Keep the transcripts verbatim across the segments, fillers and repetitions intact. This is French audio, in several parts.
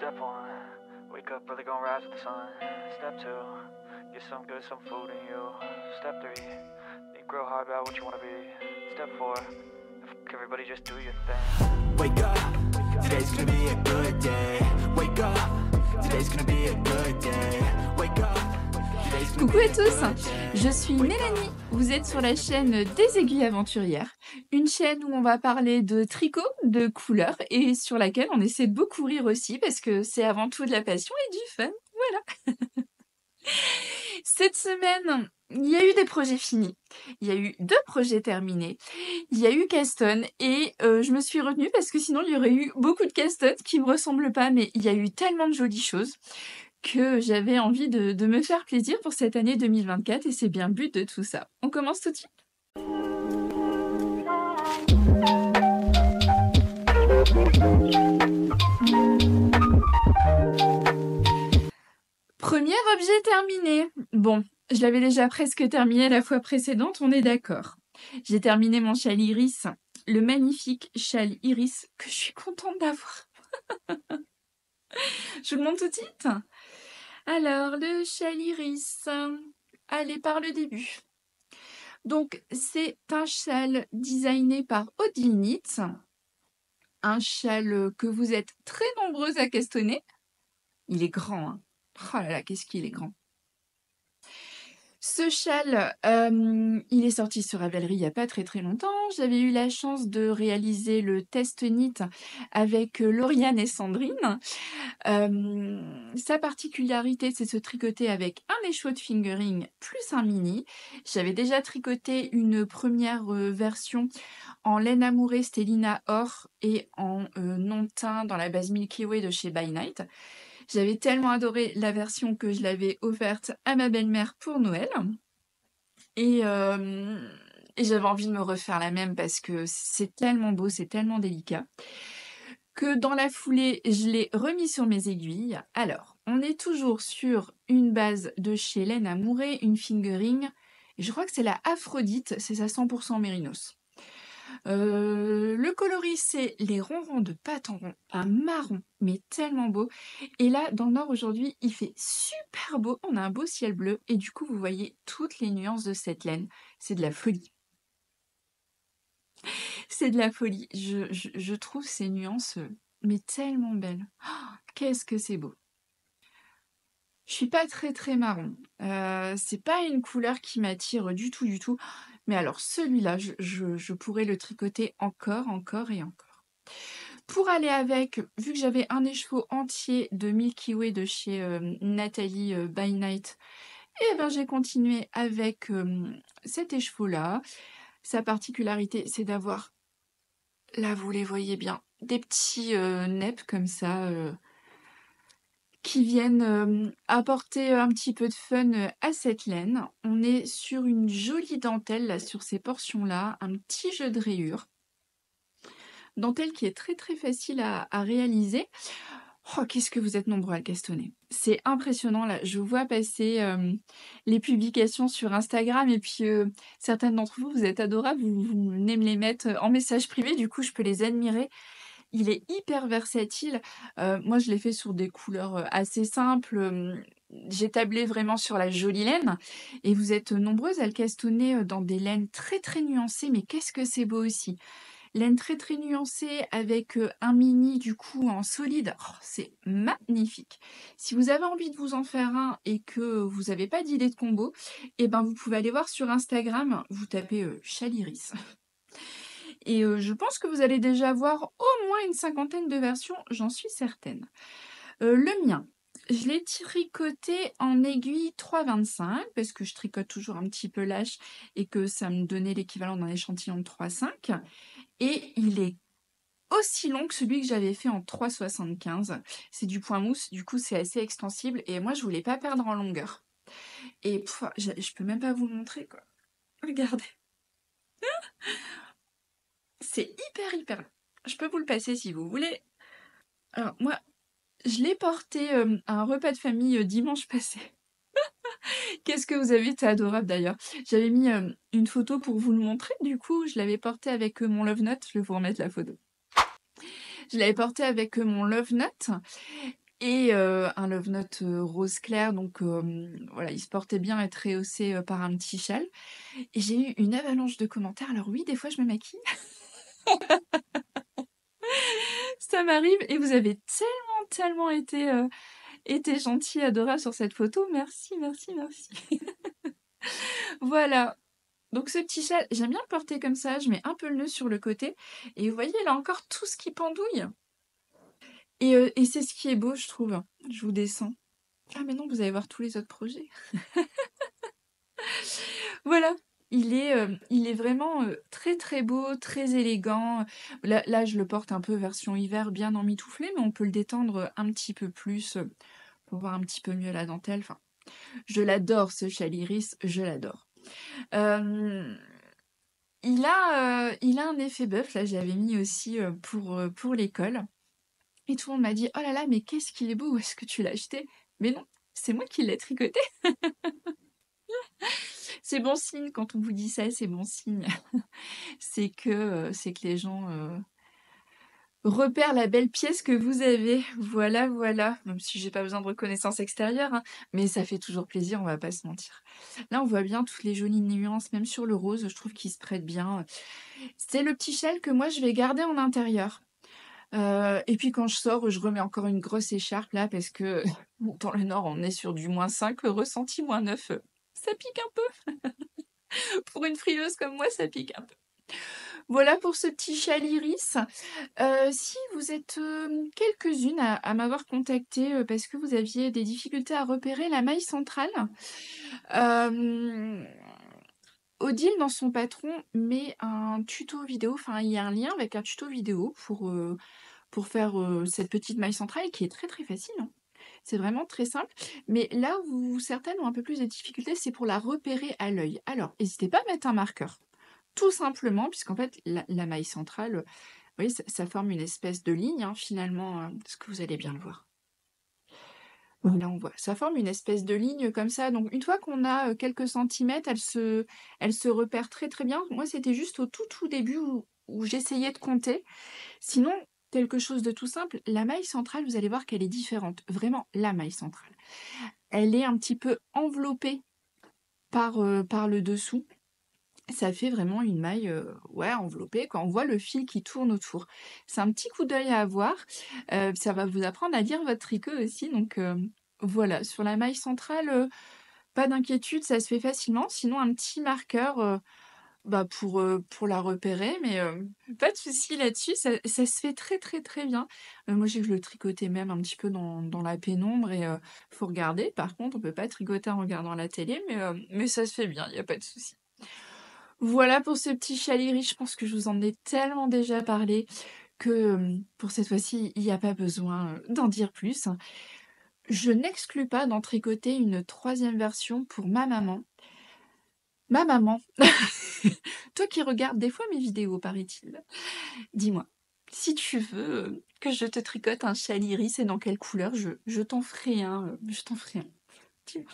Step one, wake up early, gonna rise with the sun. Step two, get some good, some food in you. Step three, think real hard about what you wanna be. Step four, fuck everybody, just do your thing. Wake up, today's gonna be a good day. Wake up, today's gonna be a good day. Wake up. Coucou à tous, je suis Mélanie, vous êtes sur la chaîne des Aiguilles Aventurières, une chaîne où on va parler de tricot, de couleurs et sur laquelle on essaie de beaucoup rire aussi parce que c'est avant tout de la passion et du fun, voilà. Cette semaine, il y a eu des projets finis, il y a eu deux projets terminés, il y a eu Caston et euh, je me suis retenue parce que sinon il y aurait eu beaucoup de Caston qui me ressemblent pas, mais il y a eu tellement de jolies choses que j'avais envie de, de me faire plaisir pour cette année deux mille vingt-quatre et c'est bien le but de tout ça. On commence tout de suite. Premier objet terminé. Bon, je l'avais déjà presque terminé la fois précédente, on est d'accord. J'ai terminé mon châle iris, le magnifique châle iris que je suis contente d'avoir. Je vous le montre tout de suite. Alors, le châle iris, allez par le début. Donc, c'est un châle designé par Odile Knits, un châle que vous êtes très nombreux à questionner. Il est grand, hein. Oh là là, qu'est-ce qu'il est grand. Ce châle, euh, il est sorti sur Ravelry il n'y a pas très très longtemps. J'avais eu la chance de réaliser le test knit avec Lauriane et Sandrine. Euh, sa particularité, c'est de se tricoter avec un écheveau de fingering plus un mini. J'avais déjà tricoté une première euh, version en laine amourée Stellina Or et en euh, non-teint dans la base Milky Way de chez By Night. J'avais tellement adoré la version que je l'avais offerte à ma belle-mère pour Noël. Et, euh, et j'avais envie de me refaire la même parce que c'est tellement beau, c'est tellement délicat. Que dans la foulée, je l'ai remis sur mes aiguilles. Alors, on est toujours sur une base de chez Laine Amourée, une fingering. Et je crois que c'est la Aphrodite, c'est sa cent pour cent mérinos. Euh, le coloris, c'est les ronrons de pâte en rond, un marron, mais tellement beau. Et là, dans le nord aujourd'hui, il fait super beau. On a un beau ciel bleu. Et du coup, vous voyez toutes les nuances de cette laine. C'est de la folie. C'est de la folie. Je, je, je trouve ces nuances, mais tellement belles. Oh, qu'est-ce que c'est beau. Je suis pas très très marron. Euh, c'est pas une couleur qui m'attire du tout du tout. Mais alors celui-là, je, je, je pourrais le tricoter encore, encore et encore. Pour aller avec, vu que j'avais un écheveau entier de Milky Way de chez euh, Nathalie euh, By Night, et ben j'ai continué avec euh, cet écheveau-là. Sa particularité, c'est d'avoir, là vous les voyez bien, des petits euh, neps comme ça, euh, qui viennent euh, apporter un petit peu de fun euh, à cette laine. On est sur une jolie dentelle, là, sur ces portions-là, un petit jeu de rayures. Dentelle qui est très très facile à, à réaliser. Oh, qu'est-ce que vous êtes nombreux à le castonner. C'est impressionnant, là. Je vois passer euh, les publications sur Instagram et puis euh, certaines d'entre vous, vous êtes adorables, vous, vous venez me les mettre en message privé, du coup je peux les admirer. Il est hyper versatile. Euh, moi, je l'ai fait sur des couleurs assez simples. J'ai tablé vraiment sur la jolie laine. Et vous êtes nombreuses à le castonner dans des laines très très nuancées. Mais qu'est-ce que c'est beau aussi. Laine très très nuancée avec un mini du coup en solide. Oh, c'est magnifique. Si vous avez envie de vous en faire un et que vous n'avez pas d'idée de combo, eh ben vous pouvez aller voir sur Instagram. Vous tapez euh, châle iris. Et euh, je pense que vous allez déjà voir au moins une cinquantaine de versions, j'en suis certaine. Euh, le mien, je l'ai tricoté en aiguille trois vingt-cinq, parce que je tricote toujours un petit peu lâche et que ça me donnait l'équivalent d'un échantillon de trois cinq. Et il est aussi long que celui que j'avais fait en trois soixante-quinze. C'est du point mousse, du coup c'est assez extensible et moi je voulais pas perdre en longueur. Et pff, je, je peux même pas vous le montrer quoi. Regardez. C'est hyper hyper long. Je peux vous le passer si vous voulez. Alors moi, je l'ai porté euh, à un repas de famille euh, dimanche passé. Qu'est-ce que vous avez été adorable d'ailleurs. J'avais mis euh, une photo pour vous le montrer. Du coup, je l'avais porté avec euh, mon Love Note. Je vais vous remettre la photo. Je l'avais porté avec euh, mon Love Note. et heu, un love note, heu, rose clair donc hem, voilà, il se portait bien être rehaussé, heu, par un petit châle et j'ai eu une avalanche de commentaires. Alors oui, des fois je me maquille. Ça m'arrive et vous avez tellement, tellement été, heu, été gentils, adorables sur cette photo. Merci, merci, merci. Voilà, donc ce petit châle, j'aime bien le porter comme ça, je mets un peu le nœud sur le côté et vous voyez, il a encore tout ce qui pendouille et heu et c'est ce qui est beau, je trouve. Je vous descends. Ah mais non, vous allez voir tous les autres projets. Voilà, il est, heu, il est vraiment, heu, très, très beau, très élégant. Là là, je le porte un peu version hiver, bien emmitouflé, mais on peut le détendre, un petit peu plus, heu, pour voir un petit peu mieux la dentelle. Enfin, je l'adore ce châle iris, je l'adore. Hem, il a, heu, il a un effet bœuf, là, je l'avais mis aussi, heu, pour, heu, pour l'école et tout le monde m'a dit: «Oh là là, mais qu'est-ce qu'il est beau, où est-ce que tu l'as acheté?» Mais non, c'est moi qui l'ai tricoté. C'est bon signe quand on vous dit ça, c'est bon signe. C'est que, heu, c'est que les gens, heu, repèrent la belle pièce que vous avez. Voilà, voilà. Même si j'ai pas besoin de reconnaissance extérieure, hein, mais ça fait toujours plaisir, on va pas se mentir. Là, on voit bien toutes les jolies nuances, même sur le rose, je trouve qu'il se prête bien. C'est le petit châle que moi je vais garder en intérieur. Heu et puis quand je sors, je remets encore une grosse écharpe là parce que bon, dans le nord, on est sur du moins cinq, heu, ressenti moins neuf, heu, ça pique un peu. Pour une frileuse comme moi, ça pique un peu. Voilà pour ce petit châle iris. Heu, si vous êtes, hem, quelques-unes à à m'avoir contactée, heu, parce que vous aviez des difficultés à repérer la maille centrale, hem, Odile dans son patron met un tuto vidéo, enfin il y a un lien avec un tuto vidéo pour, heu, pour faire, heu, cette petite maille centrale qui est très, très facile, hein. C'est vraiment très simple, mais là où certaines ont un peu plus de difficultés, c'est pour la repérer à l'œil. Alors, n'hésitez pas à mettre un marqueur, tout simplement, puisqu'en fait la la maille centrale, vous voyez, ça ça forme une espèce de ligne, hein, finalement, heu, ce que vous allez bien le voir. Là, on voit, ça forme une espèce de ligne comme ça, donc une fois qu'on a, heu, quelques centimètres, elle se elle se repère très, très bien. Moi, c'était juste au tout, tout début où où j'essayais de compter. Sinon, quelque chose de tout simple, la maille centrale, vous allez voir qu'elle est différente. Vraiment, la maille centrale. Elle est un petit peu enveloppée par, heu, par le dessous. Ça fait vraiment une maille, heu, ouais, enveloppée, quoi. On voit le fil qui tourne autour. C'est un petit coup d'œil à avoir, heu, ça va vous apprendre à lire votre tricot aussi, donc hem, voilà. Sur la maille centrale, heu, pas d'inquiétude, ça se fait facilement. Sinon, un petit marqueur, heu, bah, pour, heu, pour la repérer, mais hem, pas de souci là-dessus, ça ça se fait très, très, très bien. Heu, moi, j'ai je le tricotais même un petit peu dans dans la pénombre et heu, faut regarder. Par contre, on peut pas tricoter en regardant la télé, mais hem, mais ça se fait bien, il y a pas de souci. Voilà pour ce petit châle iris, je pense que je vous en ai tellement déjà parlé que, hem, pour cette fois-ci, il y a pas besoin, heu, d'en dire plus. Je n'exclus pas d'en tricoter une troisième version pour ma maman. Ma maman! Toi qui regardes des fois mes vidéos, paraît-il. Dis-moi, si tu veux, heu, que je te tricote un châle iris et dans quelle couleur, je je t'en ferai un, heu, je t'en ferai un. Dis-moi.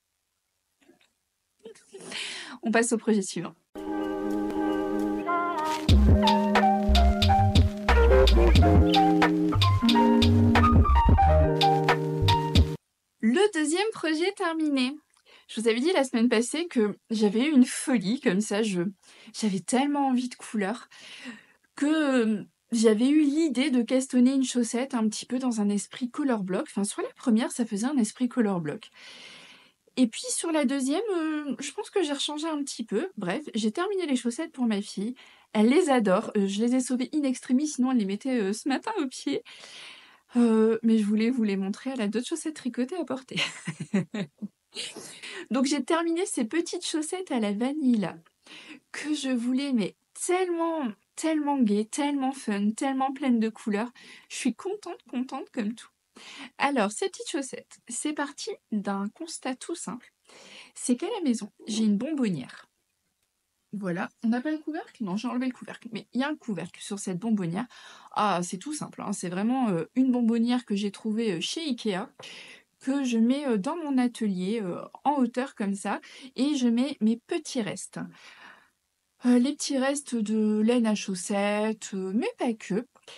On passe au projet suivant. Le deuxième projet terminé. Je vous avais dit la semaine passée que j'avais eu une folie comme ça, je j'avais tellement envie de couleurs que, hem, j'avais eu l'idée de castonner une chaussette un petit peu dans un esprit color block. Enfin, sur la première, ça faisait un esprit color block. Et puis sur la deuxième, heu, je pense que j'ai rechangé un petit peu. Bref, j'ai terminé les chaussettes pour ma fille. Elle les adore, heu, je les ai sauvées in extremis, sinon elle les mettait, heu, ce matin aux pieds. Heu, mais je voulais vous les montrer, elle a d'autres chaussettes tricotées à porter. Donc j'ai terminé ces petites chaussettes à la vanille là, que je voulais mais tellement, tellement gaies, tellement fun, tellement pleines de couleurs. Je suis contente, contente comme tout. Alors ces petites chaussettes, c'est parti d'un constat tout simple, c'est qu'à la maison, j'ai une bonbonnière. Voilà, on n'a pas le couvercle? Non, j'ai enlevé le couvercle, mais il y a un couvercle sur cette bonbonnière. Ah, c'est tout simple, hein, c'est vraiment, heu, une bonbonnière que j'ai trouvée, heu, chez Ikea, que je mets, heu, dans mon atelier, heu, en hauteur comme ça et je mets mes petits restes. Heu, les petits restes de laine à chaussettes, heu, mais pas que.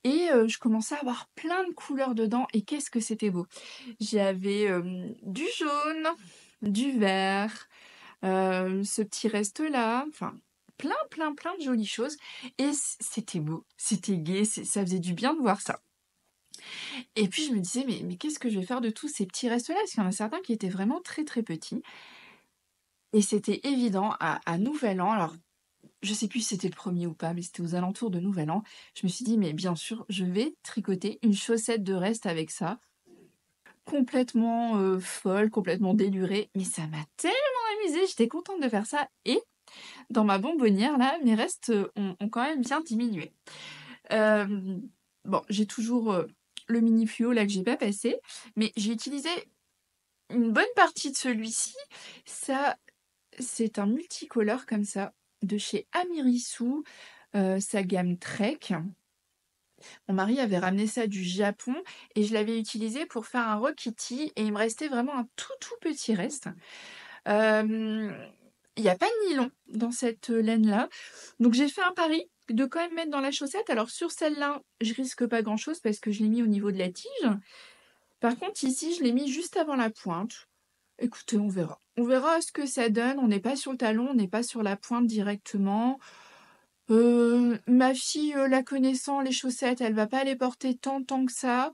et heu, je commençais à avoir plein de couleurs dedans et qu'est-ce que c'était beau! J'avais, hem, du jaune, du vert, heu, ce petit reste-là, enfin plein, plein, plein de jolies choses et c c'était beau, c'était gai, c'est ça faisait du bien de voir ça. Et puis je me disais: «Mais mais qu'est-ce que je vais faire de tous ces petits restes-là?» parce qu'il y en a certains qui étaient vraiment très, très petits et c'était évident à à Nouvel An, alors je sais plus si c'était le premier ou pas, mais c'était aux alentours de Nouvel An. Je me suis dit: «Mais bien sûr, je vais tricoter une chaussette de reste avec ça». Complètement, heu, folle, complètement délurée, mais ça m'a tellement amusée, j'étais contente de faire ça et dans ma bonbonnière là, mes restes, heu, ont ont quand même bien diminué. Hem, bon, j'ai toujours, heu, le mini fluo là que j'ai pas passé, mais j'ai utilisé une bonne partie de celui-ci. Ça, c'est un multicolore comme ça, de chez Amirisu, heu, sa gamme Trek. Mon mari avait ramené ça du Japon et je l'avais utilisé pour faire un Rokiti et il me restait vraiment un tout, tout petit reste. Hem, il y a pas de nylon dans cette, heu, laine-là, donc j'ai fait un pari de quand même mettre dans la chaussette. Alors sur celle-là, je risque pas grand-chose parce que je l'ai mis au niveau de la tige. Par contre ici, je l'ai mis juste avant la pointe. Écoutez, on verra. On verra ce que ça donne. On n'est pas sur le talon, on n'est pas sur la pointe directement. Heu, ma fille, heu, la connaissant, les chaussettes, elle va pas les porter tant, tant que ça.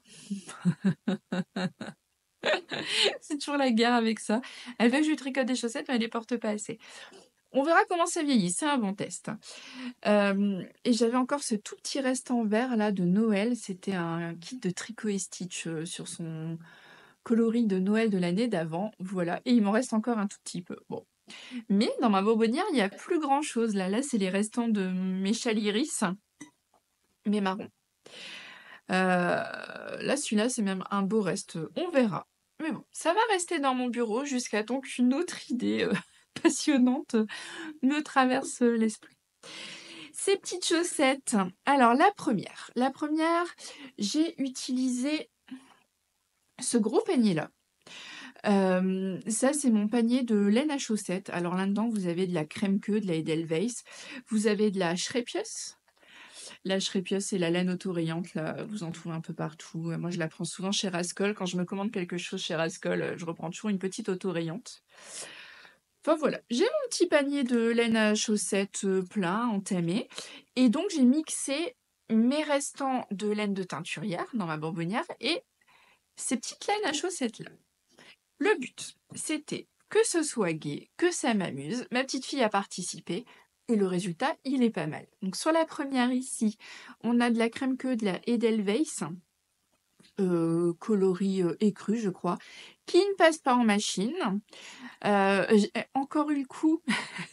C'est toujours la guerre avec ça. Elle veut que je lui tricote des chaussettes, mais elle les porte pas assez. On verra comment ça vieillit, c'est un bon test. Hem et j'avais encore ce tout petit reste en vert là de Noël. C'était un kit de tricot et stitch, heu, sur son coloris de Noël de l'année d'avant, voilà et il m'en reste encore un tout petit peu. Bon, mais dans ma bonbonnière, il y a plus grand chose là. Là, c'est les restants de mes châles iris, mais marrons. Heu, là, celui-là, c'est même un beau reste, on verra. Mais bon, ça va rester dans mon bureau jusqu'à temps qu'une autre idée, heu, passionnante, me traverse, heu, l'esprit. Ces petites chaussettes, alors la première, la première, j'ai utilisé ce gros panier-là. Hem, ça, c'est mon panier de laine à chaussettes. Alors là-dedans, vous avez de la crème queue, de la Edelweiss, vous avez de la Schrepius. La Schrepius, c'est la laine autorayante, là, vous en trouvez un peu partout. Heu, moi, je la prends souvent chez Rascol. Quand je me commande quelque chose chez Rascol, heu, je reprends toujours une petite autorayante. Enfin voilà, j'ai mon petit panier de laine à chaussettes, heu, plein, entamé et donc j'ai mixé mes restants de laine de teinturière dans ma bonbonnière et ces petites laines à chaussettes-là. Le but, c'était que ce soit gai, que ça m'amuse. Ma petite fille a participé et le résultat, il est pas mal. Donc sur la première ici, on a de la crème queue, de la Edelweiss, heu, coloris, heu, écru, je crois, qui ne passe pas en machine. Heu, j'ai encore eu le coup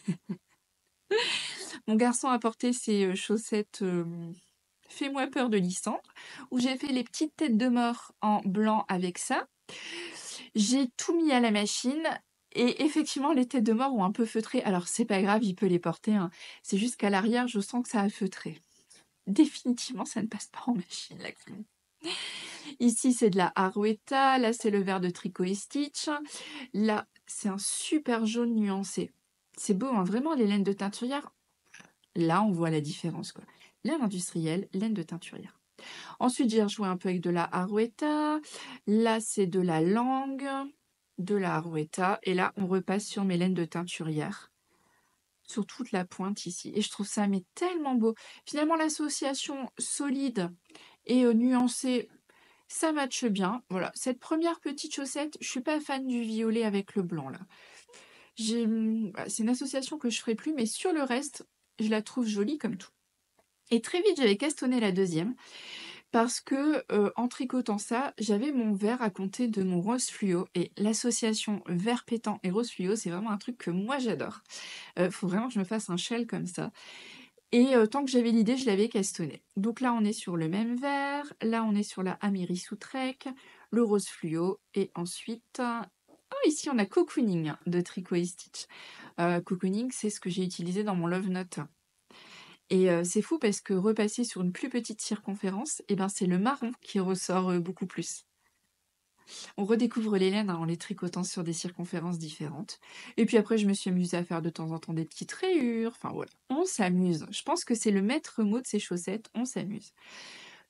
mon garçon a porté ses, heu, chaussettes, hem, Fais-moi peur de Lysandre, où j'ai fait les petites têtes de mort en blanc avec ça. J'ai tout mis à la machine et effectivement, les têtes de mort ont un peu feutré. Alors c'est pas grave, il peut les porter, hein. C'est juste qu'à l'arrière, je sens que ça a feutré. Définitivement, ça ne passe pas en machine, la crème. Ici, c'est de la Arouetta, là, c'est le vert de Tricot et Stitch. Là, c'est un super jaune nuancé. C'est beau, hein, vraiment, les laines de teinturière. Là, on voit la différence, quoi. Laine industrielle, laine de teinturière. Ensuite, j'ai rejoué un peu avec de la Arouetta. Là, c'est de la langue, de la Arouetta. Et là, on repasse sur mes laines de teinturière. Sur toute la pointe ici. Et je trouve ça mais tellement beau. Finalement, l'association solide et euh, nuancée, ça matche bien. Voilà, cette première petite chaussette, je suis pas fan du violet avec le blanc, là. J'ai, hum, voilà, c'est une association que je ferai plus, mais sur le reste, je la trouve jolie comme tout. Et très vite, j'avais castonné la deuxième parce que, heu, en tricotant ça, j'avais mon vert à compter de mon rose fluo et l'association vert pétant et rose fluo, c'est vraiment un truc que moi j'adore. Heu, faut vraiment que je me fasse un shell comme ça et heu, tant que j'avais l'idée, je l'avais castonné. Donc là, on est sur le même vert, là, on est sur la Amirisu Trek, le rose fluo et ensuite, oh ici on a Cocooning de Tricot et Stitch. Heu, Cocooning, c'est ce que j'ai utilisé dans mon Love Note. Et heu, c'est fou parce que repasser sur une plus petite circonférence et ben, c'est le marron qui ressort, heu, beaucoup plus. On redécouvre les laines, hein, en les tricotant sur des circonférences différentes et puis après je me suis amusée à faire de temps en temps des petites rayures, enfin voilà, on s'amuse. Je pense que c'est le maître mot de ces chaussettes, on s'amuse.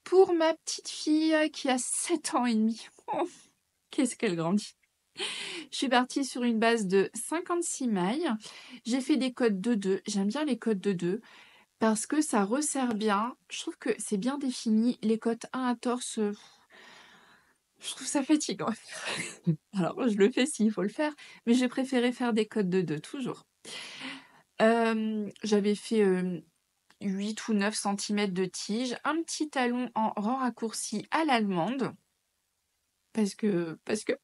pour ma petite fille qui a sept ans et demi. Oh, qu'est-ce qu'elle grandit. Je suis partie sur une base de cinquante-six mailles. J'ai fait des codes de deux. J'aime bien les codes de deux parce que ça resserre bien. Je trouve que c'est bien défini. Les codes un à torse, euh, je trouve ça fatigant. Alors, je le fais s'il faut le faire, mais j'ai préféré faire des codes de deux, toujours. Euh, J'avais fait euh, huit ou neuf centimètres de tige, un petit talon en rang raccourci à l'allemande, parce que, parce que,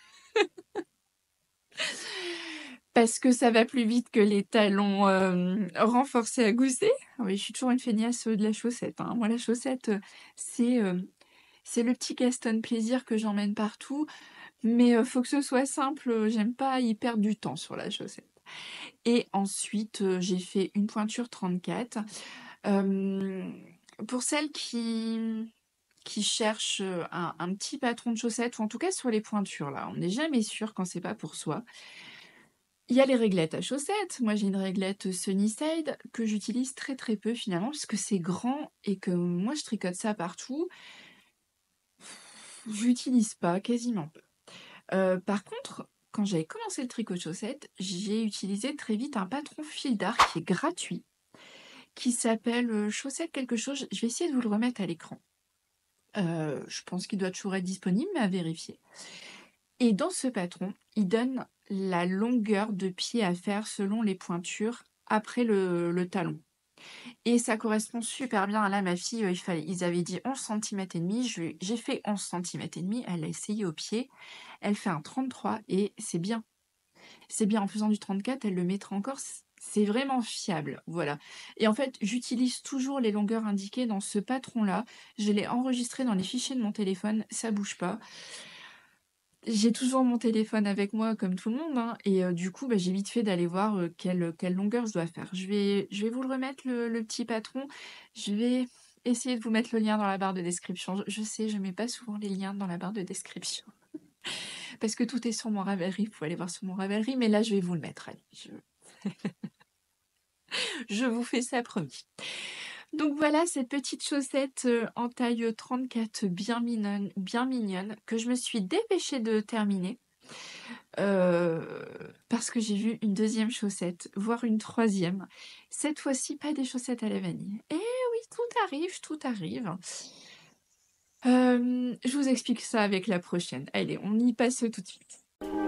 parce que ça va plus vite que les talons euh, renforcés à gousset. Ah oui, je suis toujours une feignasse de la chaussette, hein. Moi, la chaussette, euh, c'est euh, c'est le petit Gaston plaisir que j'emmène partout, mais euh, faut que ce soit simple. euh, J'aime pas y perdre du temps sur la chaussette. Et ensuite, euh, j'ai fait une pointure trente-quatre. Euh, pour celles qui, qui cherchent euh, un, un petit patron de chaussettes, ou en tout cas sur les pointures, là, on n'est jamais sûr quand c'est pas pour soi. Il y a les réglettes à chaussettes. Moi, j'ai une réglette Sunnyside que j'utilise très très peu finalement, parce que c'est grand et que moi, je tricote ça partout. J'utilise pas, quasiment pas. Euh, par contre, quand j'avais commencé le tricot de chaussettes, j'ai utilisé très vite un patron fil d'art qui est gratuit, qui s'appelle euh, Chaussette quelque chose. Je vais essayer de vous le remettre à l'écran. Euh, je pense qu'il doit toujours être disponible, mais à vérifier. Et dans ce patron, il donne la longueur de pied à faire selon les pointures après le, le talon. Et ça correspond super bien. Là, ma fille, euh, il fallait, ils avaient dit onze centimètres et demi. Je- J'ai fait onze centimètres et demi. Elle a essayé au pied. Elle fait un trente-trois et c'est bien. C'est bien. En faisant du trente-quatre, elle le mettra encore. c- C'est vraiment fiable. Voilà. Et en fait, j'utilise toujours les longueurs indiquées dans ce patron-là. Je l'ai enregistré dans les fichiers de mon téléphone. Ça bouge pas. J'ai toujours mon téléphone avec moi comme tout le monde, hein, et heu, du coup, bah, j'ai vite fait d'aller voir, heu, quelle, quelle longueur je dois faire. Je vais je vais vous le remettre le le petit patron. Je vais essayer de vous mettre le lien dans la barre de description. Je je sais, je mets pas souvent les liens dans la barre de description parce que tout est sur mon Ravelry. Vous pouvez aller voir sur mon Ravelry, mais là, je vais vous le mettre, allez, je je vous fais ça, promis. Donc voilà cette petite chaussette, heu, en taille, trente-quatre bien mignonne bien mignonne que je me suis dépêchée de terminer. Heu, parce que j'ai vu une deuxième chaussette, voire une troisième. Cette fois-ci, pas des chaussettes à la vanille. Eh oui, tout arrive, tout arrive. Hem, je vous explique ça avec la prochaine. Allez, on y passe tout de suite.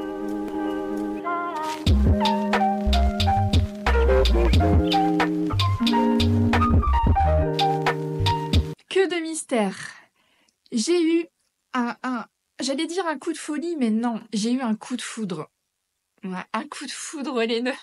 Que de mystère! J'ai eu un un j'allais dire un coup de folie, mais non, j'ai eu un coup de foudre. Ouais, un coup de foudre, les nœuds.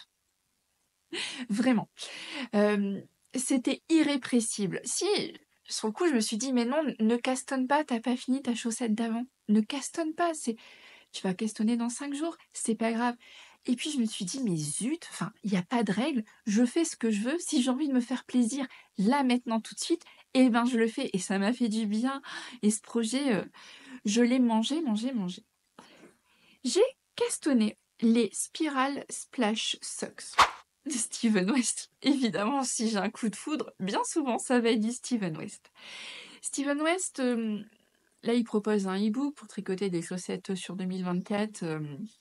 Vraiment. Hem, c'était irrépressible. Si, sur le coup, je me suis dit: «Mais non, ne castonne pas, t'as pas fini ta chaussette d'avant. Ne castonne pas, c'est tu vas castonner dans cinq jours, c'est pas grave». Et puis je me suis dit: «Mais zut, enfin, il y a pas de règle, je fais ce que je veux. Si j'ai envie de me faire plaisir là, maintenant, tout de suite, eh ben, je le fais» et ça m'a fait du bien et ce projet, heu, je l'ai mangé, mangé, mangé. J'ai castonné les Spiral Splash Socks de Steven West. Évidemment, si j'ai un coup de foudre, bien souvent, ça va être du Steven West. Steven West, euh, là, il propose un e-book pour tricoter des chaussettes sur deux mille vingt-quatre. euh,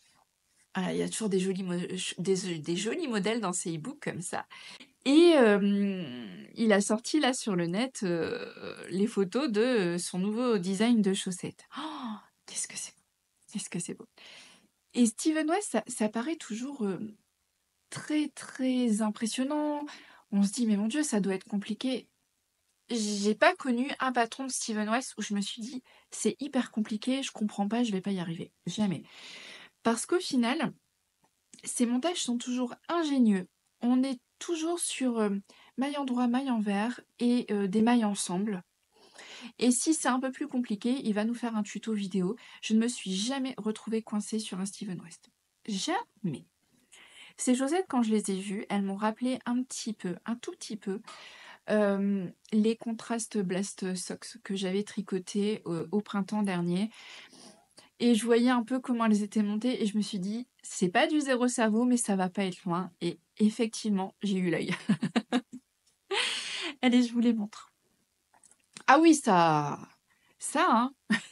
ah, il y a toujours des jolis, mo- des, des jolis modèles dans ces e-books comme ça. Et euh, il a sorti là sur le net euh, les photos de son nouveau design de chaussettes. Oh, qu'est-ce que c'est beau! Qu'est-ce que c'est beau! Et Steven West, ça, ça paraît toujours euh, très très impressionnant. On se dit, mais mon Dieu, ça doit être compliqué. J'ai pas connu un patron de Steven West où je me suis dit, c'est hyper compliqué, je comprends pas, je vais pas y arriver. Jamais. Parce qu'au final, ces montages sont toujours ingénieux. On est toujours sur euh, maille en droit, maille envers et euh, des mailles ensemble. Et si c'est un peu plus compliqué, il va nous faire un tuto vidéo. Je ne me suis jamais retrouvée coincée sur un Steven West. Jamais. Ces chaussettes, quand je les ai vues, elles m'ont rappelé un petit peu, un tout petit peu, euh, les Contrast Blast Socks que j'avais tricotés euh, au printemps dernier. Et je voyais un peu comment elles étaient montées et je me suis dit, c'est pas du zéro cerveau, mais ça va pas être loin. Et effectivement, j'ai eu l'œil. Allez, je vous les montre. Ah oui, ça ça, hein.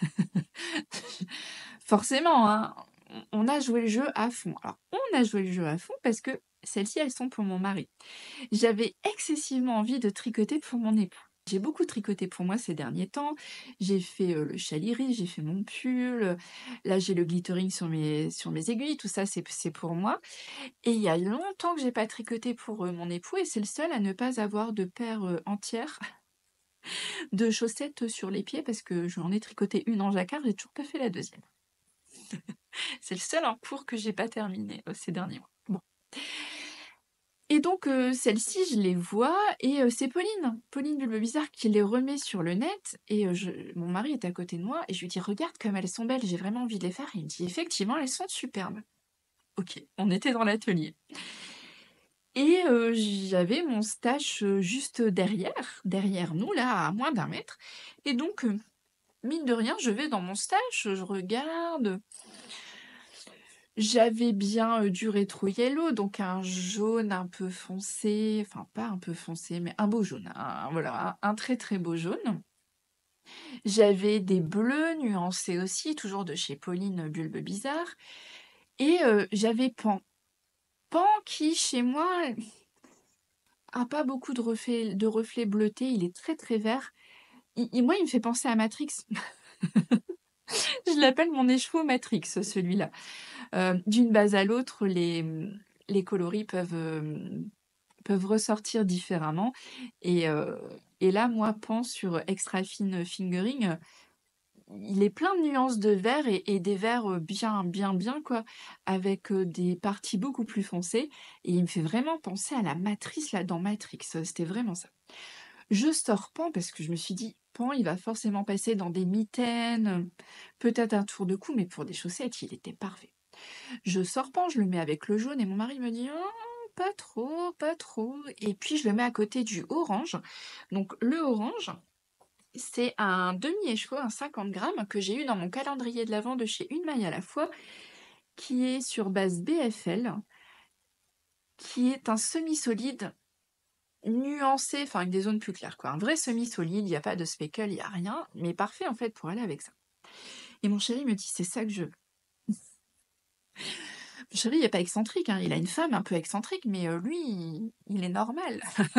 Forcément, hein, on on a joué le jeu à fond. Alors, on a joué le jeu à fond parce que celles-ci, elles sont pour mon mari. J'avais excessivement envie de tricoter pour mon époux. J'ai beaucoup tricoté pour moi ces derniers temps. J'ai fait, heu, le châle iris, j'ai fait mon pull, heu, là j'ai le glittering sur mes sur mes aiguilles, tout ça c'est c'est pour moi et il y a longtemps que j'ai pas tricoté pour, heu, mon époux et c'est le seul à ne pas avoir de paire, heu, entière de chaussettes sur les pieds parce que j'en ai tricoté une en jacquard, j'ai toujours pas fait la deuxième. C'est le seul en cours que j'ai pas terminé, heu, ces derniers mois. Bon. Et donc, heu, celles-ci, je les vois et heu, c'est Pauline, Pauline Bulbebizarre qui les remet sur le net et heu, je mon mari est à côté de moi et je lui dis: «Regarde comme elles sont belles, j'ai vraiment envie de les faire» et il me dit: «Effectivement, elles sont superbes». OK, on était dans l'atelier et heu, j'avais mon stash, heu, juste derrière, derrière nous là, à moins d'un mètre et donc, heu, mine de rien, je vais dans mon stash, je regarde, j'avais bien, heu, du rétro yellow, donc un jaune un peu foncé, enfin pas un peu foncé, mais un beau jaune, un voilà, un un très, très beau jaune. J'avais des bleus nuancés aussi, toujours de chez Pauline Bulbebizarre et heu, j'avais Pan. Pan qui, chez moi, a pas beaucoup de reflets de reflets bleutés, il est très, très vert. Il il moi, il me fait penser à Matrix. Je l'appelle mon écheveau Matrix, celui-là. Heu, d'une base à l'autre, les, mmh, les coloris peuvent, hem, peuvent ressortir différemment et heu et là, moi, Pan sur Extra Fine Fingering, heu, il est plein de nuances de vert et et des verts, heu, bien, bien, bien, quoi, avec, heu, des parties beaucoup plus foncées et il me fait vraiment penser à la matrice, là, dans Matrix, heu, c'était vraiment ça. Je sors Pan parce que je me suis dit: «Pan, il va forcément passer dans des mitaines, heu, peut-être un tour de cou, mais pour des chaussettes, il était parfait». Je sors Pan, je le mets avec le jaune et mon mari me dit: «Oh, pas trop, pas trop» et puis je le mets à côté du orange. Donc le orange, c'est un demi-écheveau, un cinquante grammes que j'ai eu dans mon calendrier de l'avent de chez Une Maille à la fois, qui est sur base B F L, qui est un semi-solide nuancé, enfin avec des zones plus claires quoi. Un vrai semi-solide, il y a pas de speckle, il y a rien, mais parfait en fait pour aller avec ça. Et mon chéri me dit: «C'est ça que je veux». Mon chéri il est pas excentrique, hein, il a une femme un peu excentrique, mais heu, lui, il il est normal.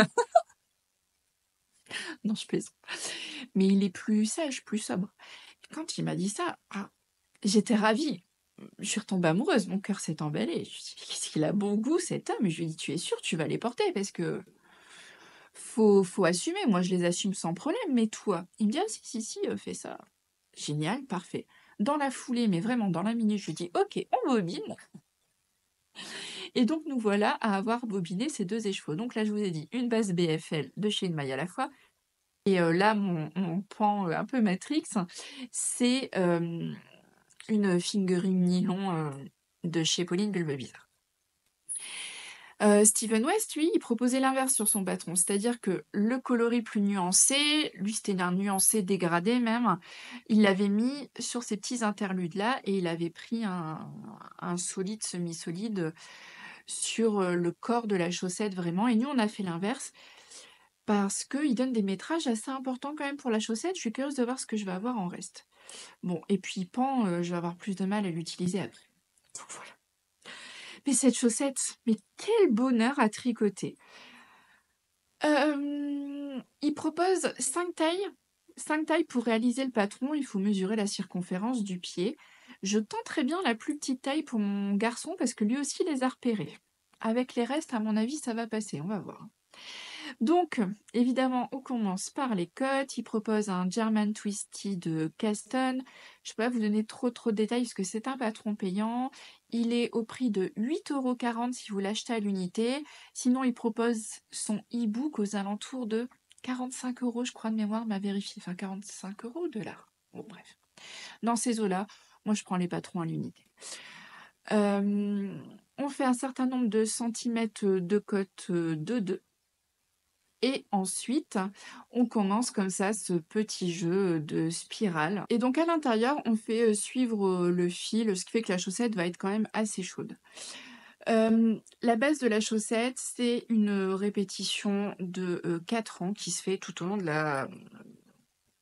Non, je plaisante. Mais il est plus sage, plus sobre. Et quand il m'a dit ça, ah, j'étais ravie. Je suis retombée amoureuse, mon cœur s'est emballé. Je me suis dit: «Mais qu'est-ce qu'il a bon goût cet homme!» Je lui ai dit: «Tu es sûre, tu vas les porter? Parce que faut faut assumer, moi je les assume sans problème, mais toi?» Il me dit: «Ah si, si, si, heu, fais ça». Génial, parfait. Dans la foulée, mais vraiment dans la minute, je lui dis: «OK, on bobine» et donc nous voilà à avoir bobiné ces deux écheveaux. Donc là, je vous ai dit, une base B F L de chez Une Maille à la fois et heu, là, mon mon pan, heu, un peu Matrix, c'est, hem, une fingering nylon, heu, de chez Pauline Bulbebizarre. Heu, Steven West, lui, il proposait l'inverse sur son patron, c'est-à-dire que le coloris plus nuancé, lui, c'était un nuancé dégradé même, il l'avait mis sur ces petits interludes-là et il avait pris un un solide, semi-solide, sur, heu, le corps de la chaussette vraiment et nous, on a fait l'inverse parce qu'il donne des métrages assez importants quand même pour la chaussette. Je suis curieuse de voir ce que je vais avoir en reste. Bon et puis Pan, heu, je vais avoir plus de mal à l'utiliser après. Donc voilà. Mais cette chaussette, mais quel bonheur à tricoter! Hem, il propose cinq tailles, cinq tailles pour réaliser le patron, il faut mesurer la circonférence du pied. Je tenterai bien la plus petite taille pour mon garçon parce que lui aussi les a repérés. Avec les restes, à mon avis, ça va passer, on va voir. Donc, évidemment, on commence par les cottes. Il propose un German Twisty de Caston. Je ne peux pas vous donner trop trop de détails parce que c'est un patron payant. Il est au prix de huit euros quarante si vous l'achetez à l'unité. Sinon, il propose son e-book aux alentours de quarante-cinq euros, je crois de mémoire, m'a vérifié. Enfin, quarante-cinq euros, dollars. Bon, bref. Dans ces eaux-là, moi, je prends les patrons à l'unité. Euh, on fait un certain nombre de centimètres de cote de deux. Et ensuite, on commence comme ça ce petit jeu de spirale. Et donc à l'intérieur, on fait euh, suivre euh, le fil, ce qui fait que la chaussette va être quand même assez chaude. Euh, la base de la chaussette, c'est une répétition de euh, quatre rangs qui se fait tout au long de la,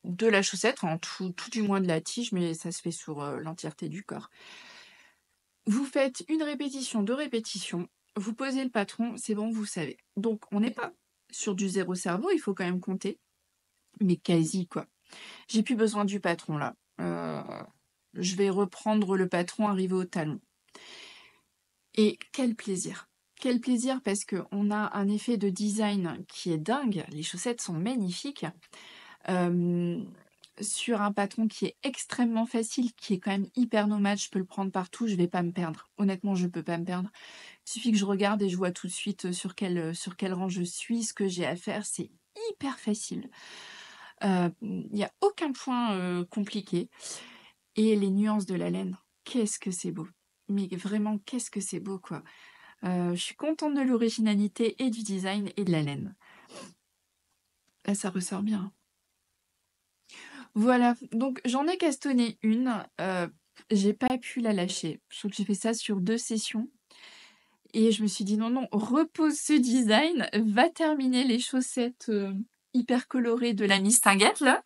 de la chaussette, enfin tout, tout du moins de la tige, mais ça se fait sur euh, l'entièreté du corps. Vous faites une répétition, deux répétitions, vous posez le patron, c'est bon, vous savez. Donc on n'est pas sur du zéro cerveau, il faut quand même compter, mais quasi quoi. J'ai plus besoin du patron là. Euh, je vais reprendre le patron arrivé au talon. Et quel plaisir! Quel plaisir parce qu'on a un effet de design qui est dingue. Les chaussettes sont magnifiques. Euh, sur un patron qui est extrêmement facile, qui est quand même hyper nomade, je peux le prendre partout, je vais pas me perdre. Honnêtement, je peux pas me perdre. Il suffit que je regarde et je vois tout de suite sur quel, sur quel rang je suis, ce que j'ai à faire. C'est hyper facile. Il n'y a aucun point euh, compliqué. Et les nuances de la laine, qu'est-ce que c'est beau! Mais vraiment, qu'est-ce que c'est beau, quoi! Euh, je suis contente de l'originalité et du design et de la laine. Là, ça ressort bien. Voilà, donc j'en ai castonné une. Euh, j'ai pas pu la lâcher. Je trouve que j'ai fait ça sur deux sessions. Et je me suis dit, non, non, repose ce design, va terminer les chaussettes euh, hyper colorées de la Mistinguette, là.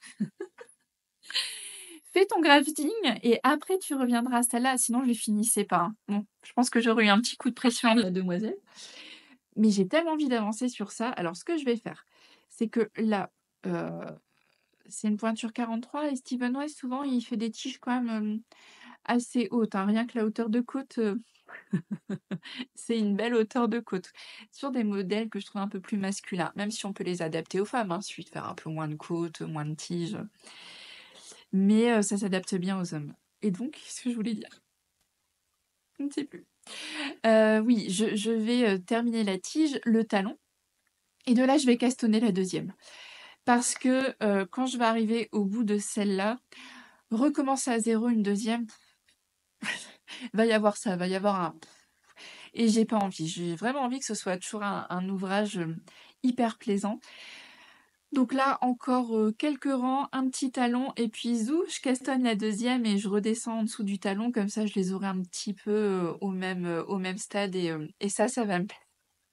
Fais ton grafting et après tu reviendras à celle-là, sinon je les finissais pas. Hein. Bon, je pense que j'aurais eu un petit coup de pression de la demoiselle. Mais j'ai tellement envie d'avancer sur ça. Alors ce que je vais faire, c'est que là, euh, c'est une pointure quarante-trois et Steven West, souvent, il fait des tiges quand même euh, assez hautes. Hein. Rien que la hauteur de côte, euh, c'est une belle hauteur de côte. Sur des modèles que je trouve un peu plus masculins, même si on peut les adapter aux femmes. Hein. Il suffit de faire un peu moins de côte, moins de tiges. Mais euh, ça s'adapte bien aux hommes. Et donc, qu'est-ce que je voulais dire? Je ne sais plus. Euh, oui, je, je vais euh, terminer la tige, le talon, et de là, je vais castonner la deuxième. Parce que euh, quand je vais arriver au bout de celle-là, recommencer à zéro une deuxième, va y avoir ça, va y avoir un... Et j'ai pas envie, j'ai vraiment envie que ce soit toujours un, un ouvrage euh, hyper plaisant. Donc là, encore euh, quelques rangs, un petit talon, et puis zou, je castonne la deuxième et je redescends en dessous du talon, comme ça je les aurai un petit peu euh, au, même, euh, au même stade, et, euh, et ça, ça va me plaire.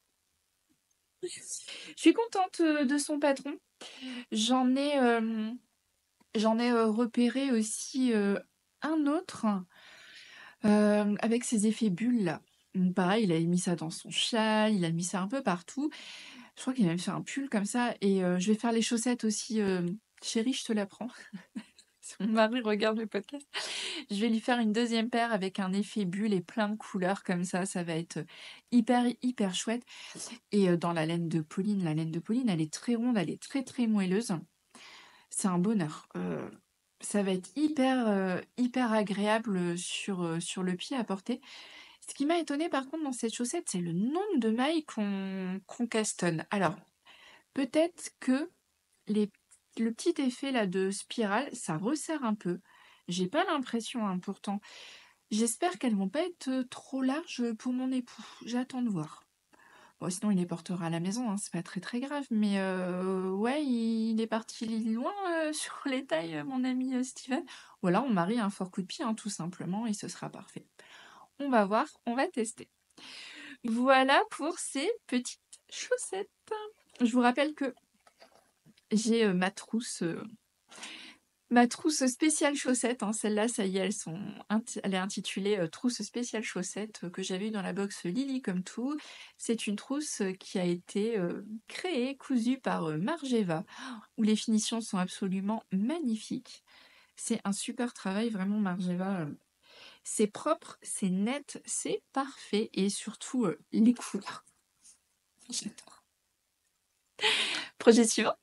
Je suis contente euh, de son patron. J'en ai, euh, j'en ai euh, repéré aussi euh, un autre euh, avec ses effets bulles là. Donc, pareil, il a mis ça dans son châle, il a mis ça un peu partout. Je crois qu'il a même fait un pull comme ça. Et euh, je vais faire les chaussettes aussi. euh, Chérie, je te la prends. Si mon mari regarde le podcast, je vais lui faire une deuxième paire avec un effet bulle et plein de couleurs comme ça. Ça va être hyper, hyper chouette. Et euh, dans la laine de Pauline, la laine de Pauline, elle est très ronde, elle est très, très moelleuse. C'est un bonheur. Euh, ça va être hyper, euh, hyper agréable sur, euh, sur le pied à porter. Ce qui m'a étonné par contre dans cette chaussette, c'est le nombre de mailles qu'on qu'on castonne. Alors, peut-être que les, le petit effet là de spirale, ça resserre un peu. J'ai pas l'impression, hein, pourtant. J'espère qu'elles vont pas être trop larges pour mon époux. J'attends de voir. Bon, sinon, il les portera à la maison, hein, c'est pas très très grave. Mais euh, ouais, il est parti loin euh, sur les tailles, euh, mon ami euh, Steven. Ou alors, on marie un fort coup de pied, hein, tout simplement, et ce sera parfait. On va voir, on va tester. Voilà pour ces petites chaussettes. Je vous rappelle que j'ai euh, ma trousse, euh, ma trousse spéciale chaussettes. Hein. Celle-là, ça y est, elles sont, int- elle est intitulée euh, trousse spéciale chaussettes euh, que j'avais eu dans la box Lily comme tout. C'est une trousse euh, qui a été euh, créée, cousue par euh, Margeva, où les finitions sont absolument magnifiques. C'est un super travail, vraiment, Margeva. euh, C'est propre, c'est net, c'est parfait. Et surtout, euh, les couleurs. J'adore. Projet suivant.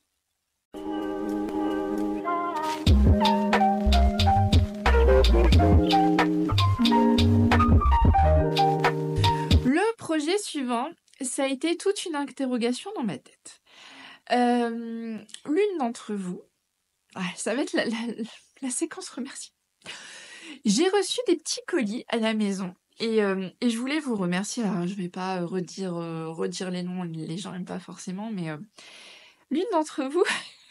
Le projet suivant, ça a été toute une interrogation dans ma tête. Euh, L'une d'entre vous, ah, ça va être la, la- la séquence remercie. J'ai reçu des petits colis à la maison et, euh, et je voulais vous remercier. Alors, je vais pas euh, redire, euh, redire les noms, les gens n'aiment pas forcément, mais euh, l'une d'entre vous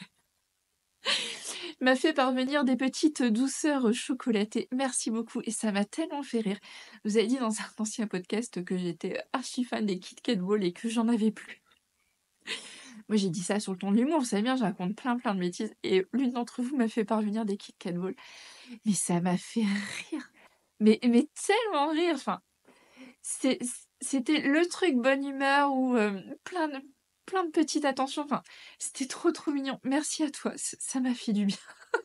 m'a fait parvenir des petites douceurs chocolatées. Merci beaucoup et ça m'a tellement fait rire. Vous avez dit dans un ancien podcast que j'étais archi fan des Kit Kat Ball et que j'en avais plus. Moi, j'ai dit ça sur le ton de l'humour, vous savez bien, je raconte plein, plein de bêtises et l'une d'entre vous m'a fait parvenir des Kit Kat Balls. Mais ça m'a fait rire, mais mais tellement rire, enfin, c'est c'était le truc bonne humeur ou heu, plein de plein de petites attentions, enfin, c'était trop, trop mignon. Merci à toi, ç ça m'a fait du bien.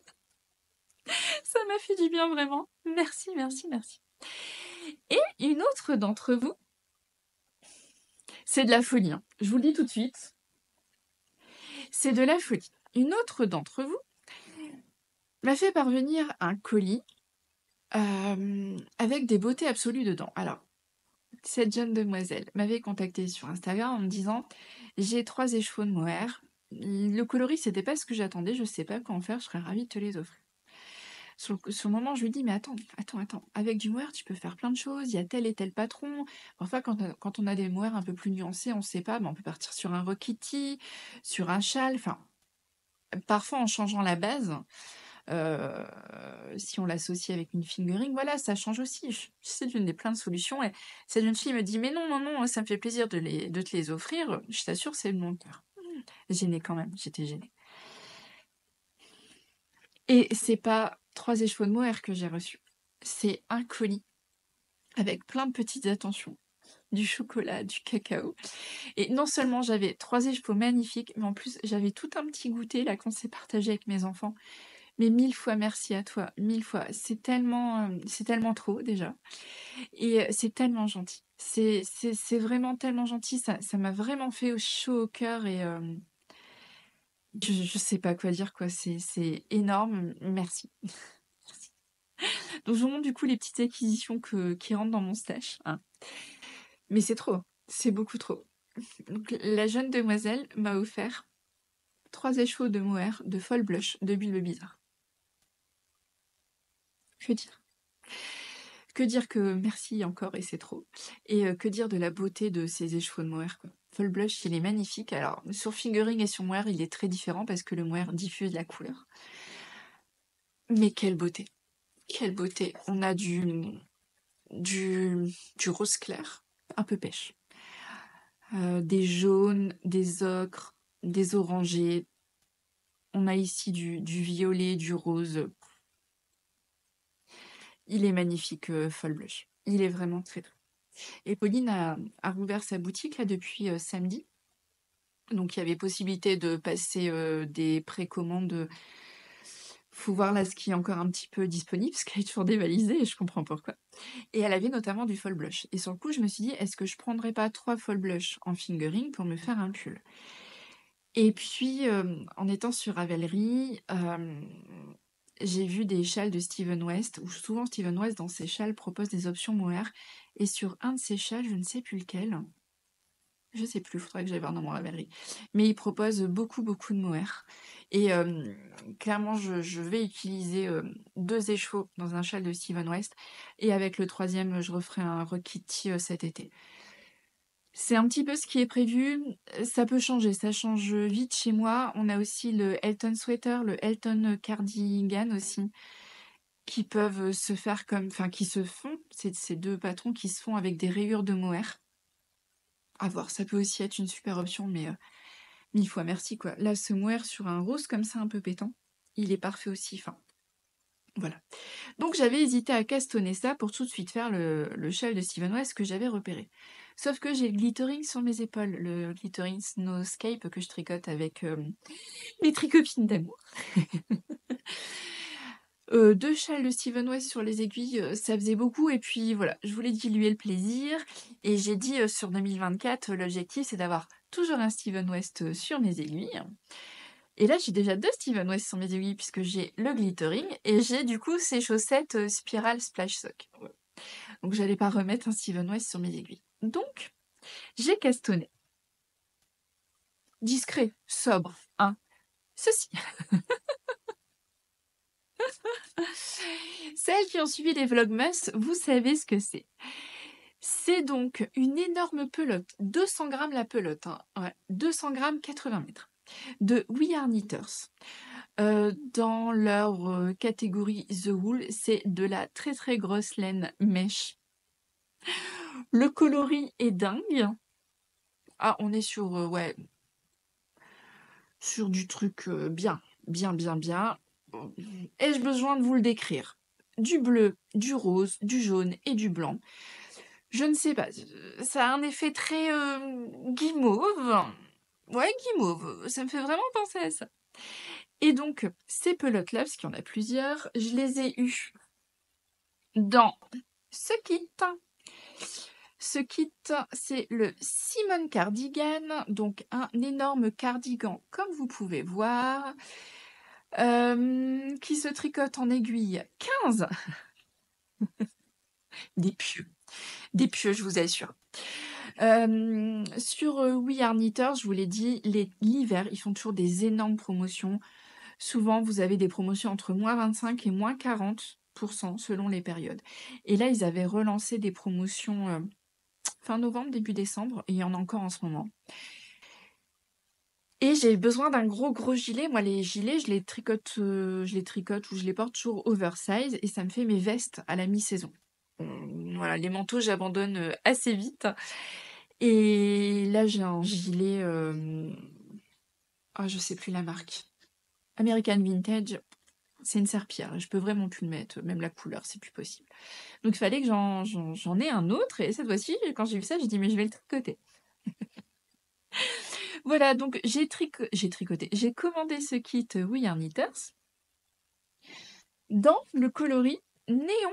Ça m'a fait du bien vraiment. Merci, merci, merci. Et une autre d'entre vous c'est de la folie, hein. Je vous le dis tout de suite. C'est de la folie. Une autre d'entre vous m'a fait parvenir un colis, hem, avec des beautés absolues dedans. Alors, cette jeune demoiselle m'avait contactée sur Instagram en me disant: «J'ai trois écheveaux de mohair. Le coloris, c'était pas ce que j'attendais, je sais pas quoi en faire, je serais ravie de te les offrir». Sur le sur le moment, je lui dis: «Mais attends, attends, attends, avec du mohair, tu peux faire plein de choses, il y a tel et tel patron». Parfois, quand on quand on a des mohairs un peu plus nuancés, on sait pas, mais on peut partir sur un Rokiti, sur un châle, enfin, parfois en changeant la base, heu, si on l'associe avec une fingering, voilà, ça change aussi. Ch c'est l'une des plein de solutions et cette jeune fille me dit: «Mais non, non, non, ça me fait plaisir de les de te les offrir, je t'assure, c'est de mon cœur». Gênée quand même, j'étais gênée. Et c'est pas trois écheveaux de mohair que j'ai reçus, c'est un colis avec plein de petites attentions, du chocolat, du cacao et non seulement j'avais trois écheveaux magnifiques, mais en plus j'avais tout un petit goûter là qu'on s'est partagé avec mes enfants. Mais mille fois merci à toi, mille fois. C'est tellement, hem, c'est tellement trop déjà et heu, c'est tellement gentil. C'est c'est c'est vraiment tellement gentil, ça ça m'a vraiment fait chaud au cœur et hem, je je sais pas quoi dire quoi, c'est c'est énorme, merci. Merci. Donc je vous montre du coup les petites acquisitions que qui rentrent dans mon stash, hein. Mais c'est trop, c'est beaucoup trop. Donc la jeune demoiselle m'a offert trois écheveaux de mohair de Fall Blush de Bulbe Bizarre. Que dire? Que dire que merci encore et c'est trop et heu, que dire de la beauté de ces écheveaux de mohair, quoi. Fall Blush, il est magnifique. Alors sur fingering et sur mohair, il est très différent parce que le mohair diffuse la couleur. Mais quelle beauté! Quelle beauté! On a du du du rose clair, un peu pêche, heu, des jaunes, des ocres, des orangés. On a ici du du violet, du rose. Il est magnifique, heu, Fall Blush. Il est vraiment très, très et Pauline a a rouvert sa boutique là depuis, heu, samedi. Donc il y avait possibilité de passer, heu, des précommandes, heu faut voir là ce qui est encore un petit peu disponible parce qu'elle est toujours dévalisée et je comprends pourquoi et elle avait notamment du Fall Blush et sur le coup, je me suis dit: «Est-ce que je prendrais pas trois Fall Blush en fingering pour me faire un pull?» Et puis, hem, en étant sur Ravelry, hem, j'ai vu des châles de Steven West où souvent Steven West dans ses châles propose des options mohair et sur un de ses châles, je ne sais plus lequel, je sais plus, faudrait que j'aille voir dans mon Ravelry, mais il propose beaucoup, beaucoup de mohair et hem, clairement je je vais utiliser, hem, deux écheveaux dans un châle de Steven West et avec le troisième, je referai un Rokiti, heu, cet été. C'est un petit peu ce qui est prévu, heu, ça peut changer, ça change, vite chez moi. On a aussi le Elton Sweater, le Elton Cardigan aussi, qui peuvent, se faire comme enfin qui se font, c'est ces deux patrons qui se font avec des rayures de mohair. À voir, ça peut aussi être une super option, mais heu, mille fois merci quoi. Là, ce mohair sur un rose comme ça un peu pétant, il est parfait aussi, enfin, voilà. Donc j'avais hésité à castonner ça pour tout de suite faire le le châle de Steven West que j'avais repéré. Sauf que j'ai le glittering sur mes épaules, le glittering Snowscape que je tricote avec, hem, mes tricopines d'amour. Heu, deux châles de Steven West sur les aiguilles, heu, ça faisait beaucoup et puis voilà, je voulais diluer le plaisir et j'ai dit, heu, sur deux mille vingt-quatre, l'objectif c'est d'avoir toujours un Steven West, heu, sur mes aiguilles et là j'ai déjà deux Steven West sur mes aiguilles puisque j'ai le glittering et j'ai du coup ces chaussettes, heu, Spiral Splash Sock. Voilà. Donc j'allais pas remettre un Steven West sur mes aiguilles. Donc j'ai castonné. Discret, sobre, hein, ceci. Celles qui ont suivi les vlogmas, vous savez ce que c'est. C'est donc une énorme pelote, deux cents grammes la pelote, hein, ouais, deux cents grammes, quatre-vingts mètres, de We Are Knitters. Heu, dans leur, heu, catégorie The Wool, c'est de la très, très grosse laine mèche. Le coloris est dingue. Ah, on est sur, heu, ouais sur du truc euh, bien, bien, bien, bien. Ai-je besoin de vous le décrire? Du bleu, du rose, du jaune et du blanc. Je ne sais pas, euh, ça a un effet très euh, guimauve. Ouais, guimauve, ça me fait vraiment penser à ça. Et donc, ces pelotes-là, parce qu'il y en a plusieurs, je les ai eues dans ce kit. Ce kit, c'est le Simone Cardigan, donc un énorme cardigan, comme vous pouvez voir, euh, qui se tricote en aiguille quinze. Des pieux, des pieux, je vous assure. Euh, sur euh, We Are Knitters, je vous l'ai dit, les- l'hiver, ils font toujours des énormes promotions. Souvent, vous avez des promotions entre moins vingt-cinq et moins quarante pour cent selon les périodes. Et là, ils avaient relancé des promotions euh, fin novembre, début décembre, et il y en a encore en ce moment. Et j'ai besoin d'un gros gros gilet. Moi, les gilets, je les tricote, euh, je les tricote ou je les porte toujours oversize et ça me fait mes vestes à la mi-saison. Hum, Voilà, les manteaux, j'abandonne euh, assez vite. Et là, j'ai un gilet. Euh... Ah, je sais plus la marque. American Vintage. C'est une serpillère. Je peux vraiment plus le mettre. Même la couleur, c'est plus possible. Donc, il fallait que j'en, j'en, j'en ai un autre. Et cette fois-ci, quand j'ai vu ça, j'ai dit, mais je vais le tricoter. Voilà, donc j'ai trico- j'ai tricoté. J'ai commandé ce kit We Are Knitters dans le coloris néon.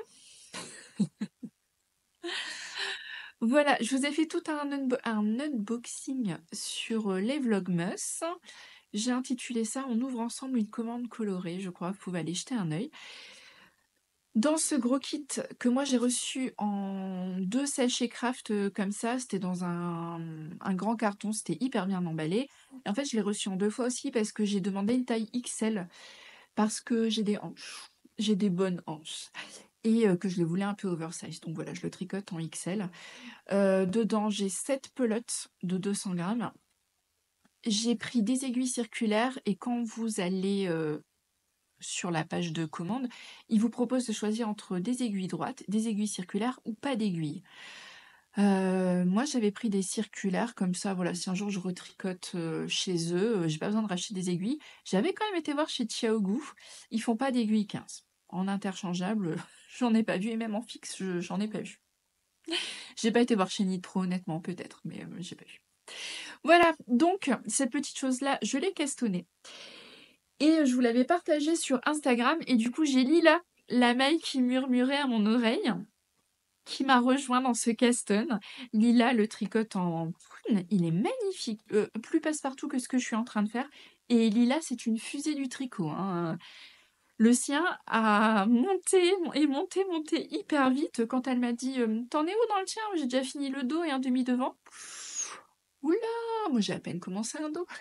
Voilà, je vous ai fait tout un, unbo- un unboxing sur euh, les Vlogmas. J'ai intitulé ça On ouvre ensemble une commande colorée. Je crois que vous pouvez aller jeter un œil. Dans ce gros kit que moi j'ai reçu en deux sachets craft euh, comme ça, c'était dans un, un grand carton, c'était hyper bien emballé. Et en fait, je l'ai reçu en deux fois aussi parce que j'ai demandé une taille X L parce que j'ai des hanches, j'ai des bonnes hanches et euh, que je les voulais un peu oversize. Donc voilà, je le tricote en X L. Euh, dedans, j'ai sept pelotes de deux cents grammes. J'ai pris des aiguilles circulaires et quand vous allez euh, sur la page de commande, il vous propose de choisir entre des aiguilles droites, des aiguilles circulaires ou pas d'aiguilles. Euh, moi, j'avais pris des circulaires comme ça. Voilà, si un jour je retricote euh, chez eux, euh, j'ai pas besoin de racheter des aiguilles. J'avais quand même été voir chez Xiaogu, ils font pas d'aiguilles quinze. En interchangeable, j'en ai pas vu et même en fixe, je- j'en ai pas vu. J'ai pas été voir chez Knit Pro, honnêtement, peut-être, mais euh, j'ai pas vu. Voilà, donc cette petite chose-là, je l'ai castonnée. Et je vous l'avais partagée sur Instagram. Et du coup, j'ai Lila, la maille qui murmurait à mon oreille, qui m'a rejoint dans ce caston. Lila le tricote en prune. Il est magnifique. Euh, plus passe-partout que ce que je suis en train de faire. Et Lila, c'est une fusée du tricot, hein. Le sien a monté et monté, monté hyper vite. Quand elle m'a dit euh, T'en es où dans le tien? J'ai déjà fini le dos et un demi-devant. Oula, moi j'ai à peine commencé un dos.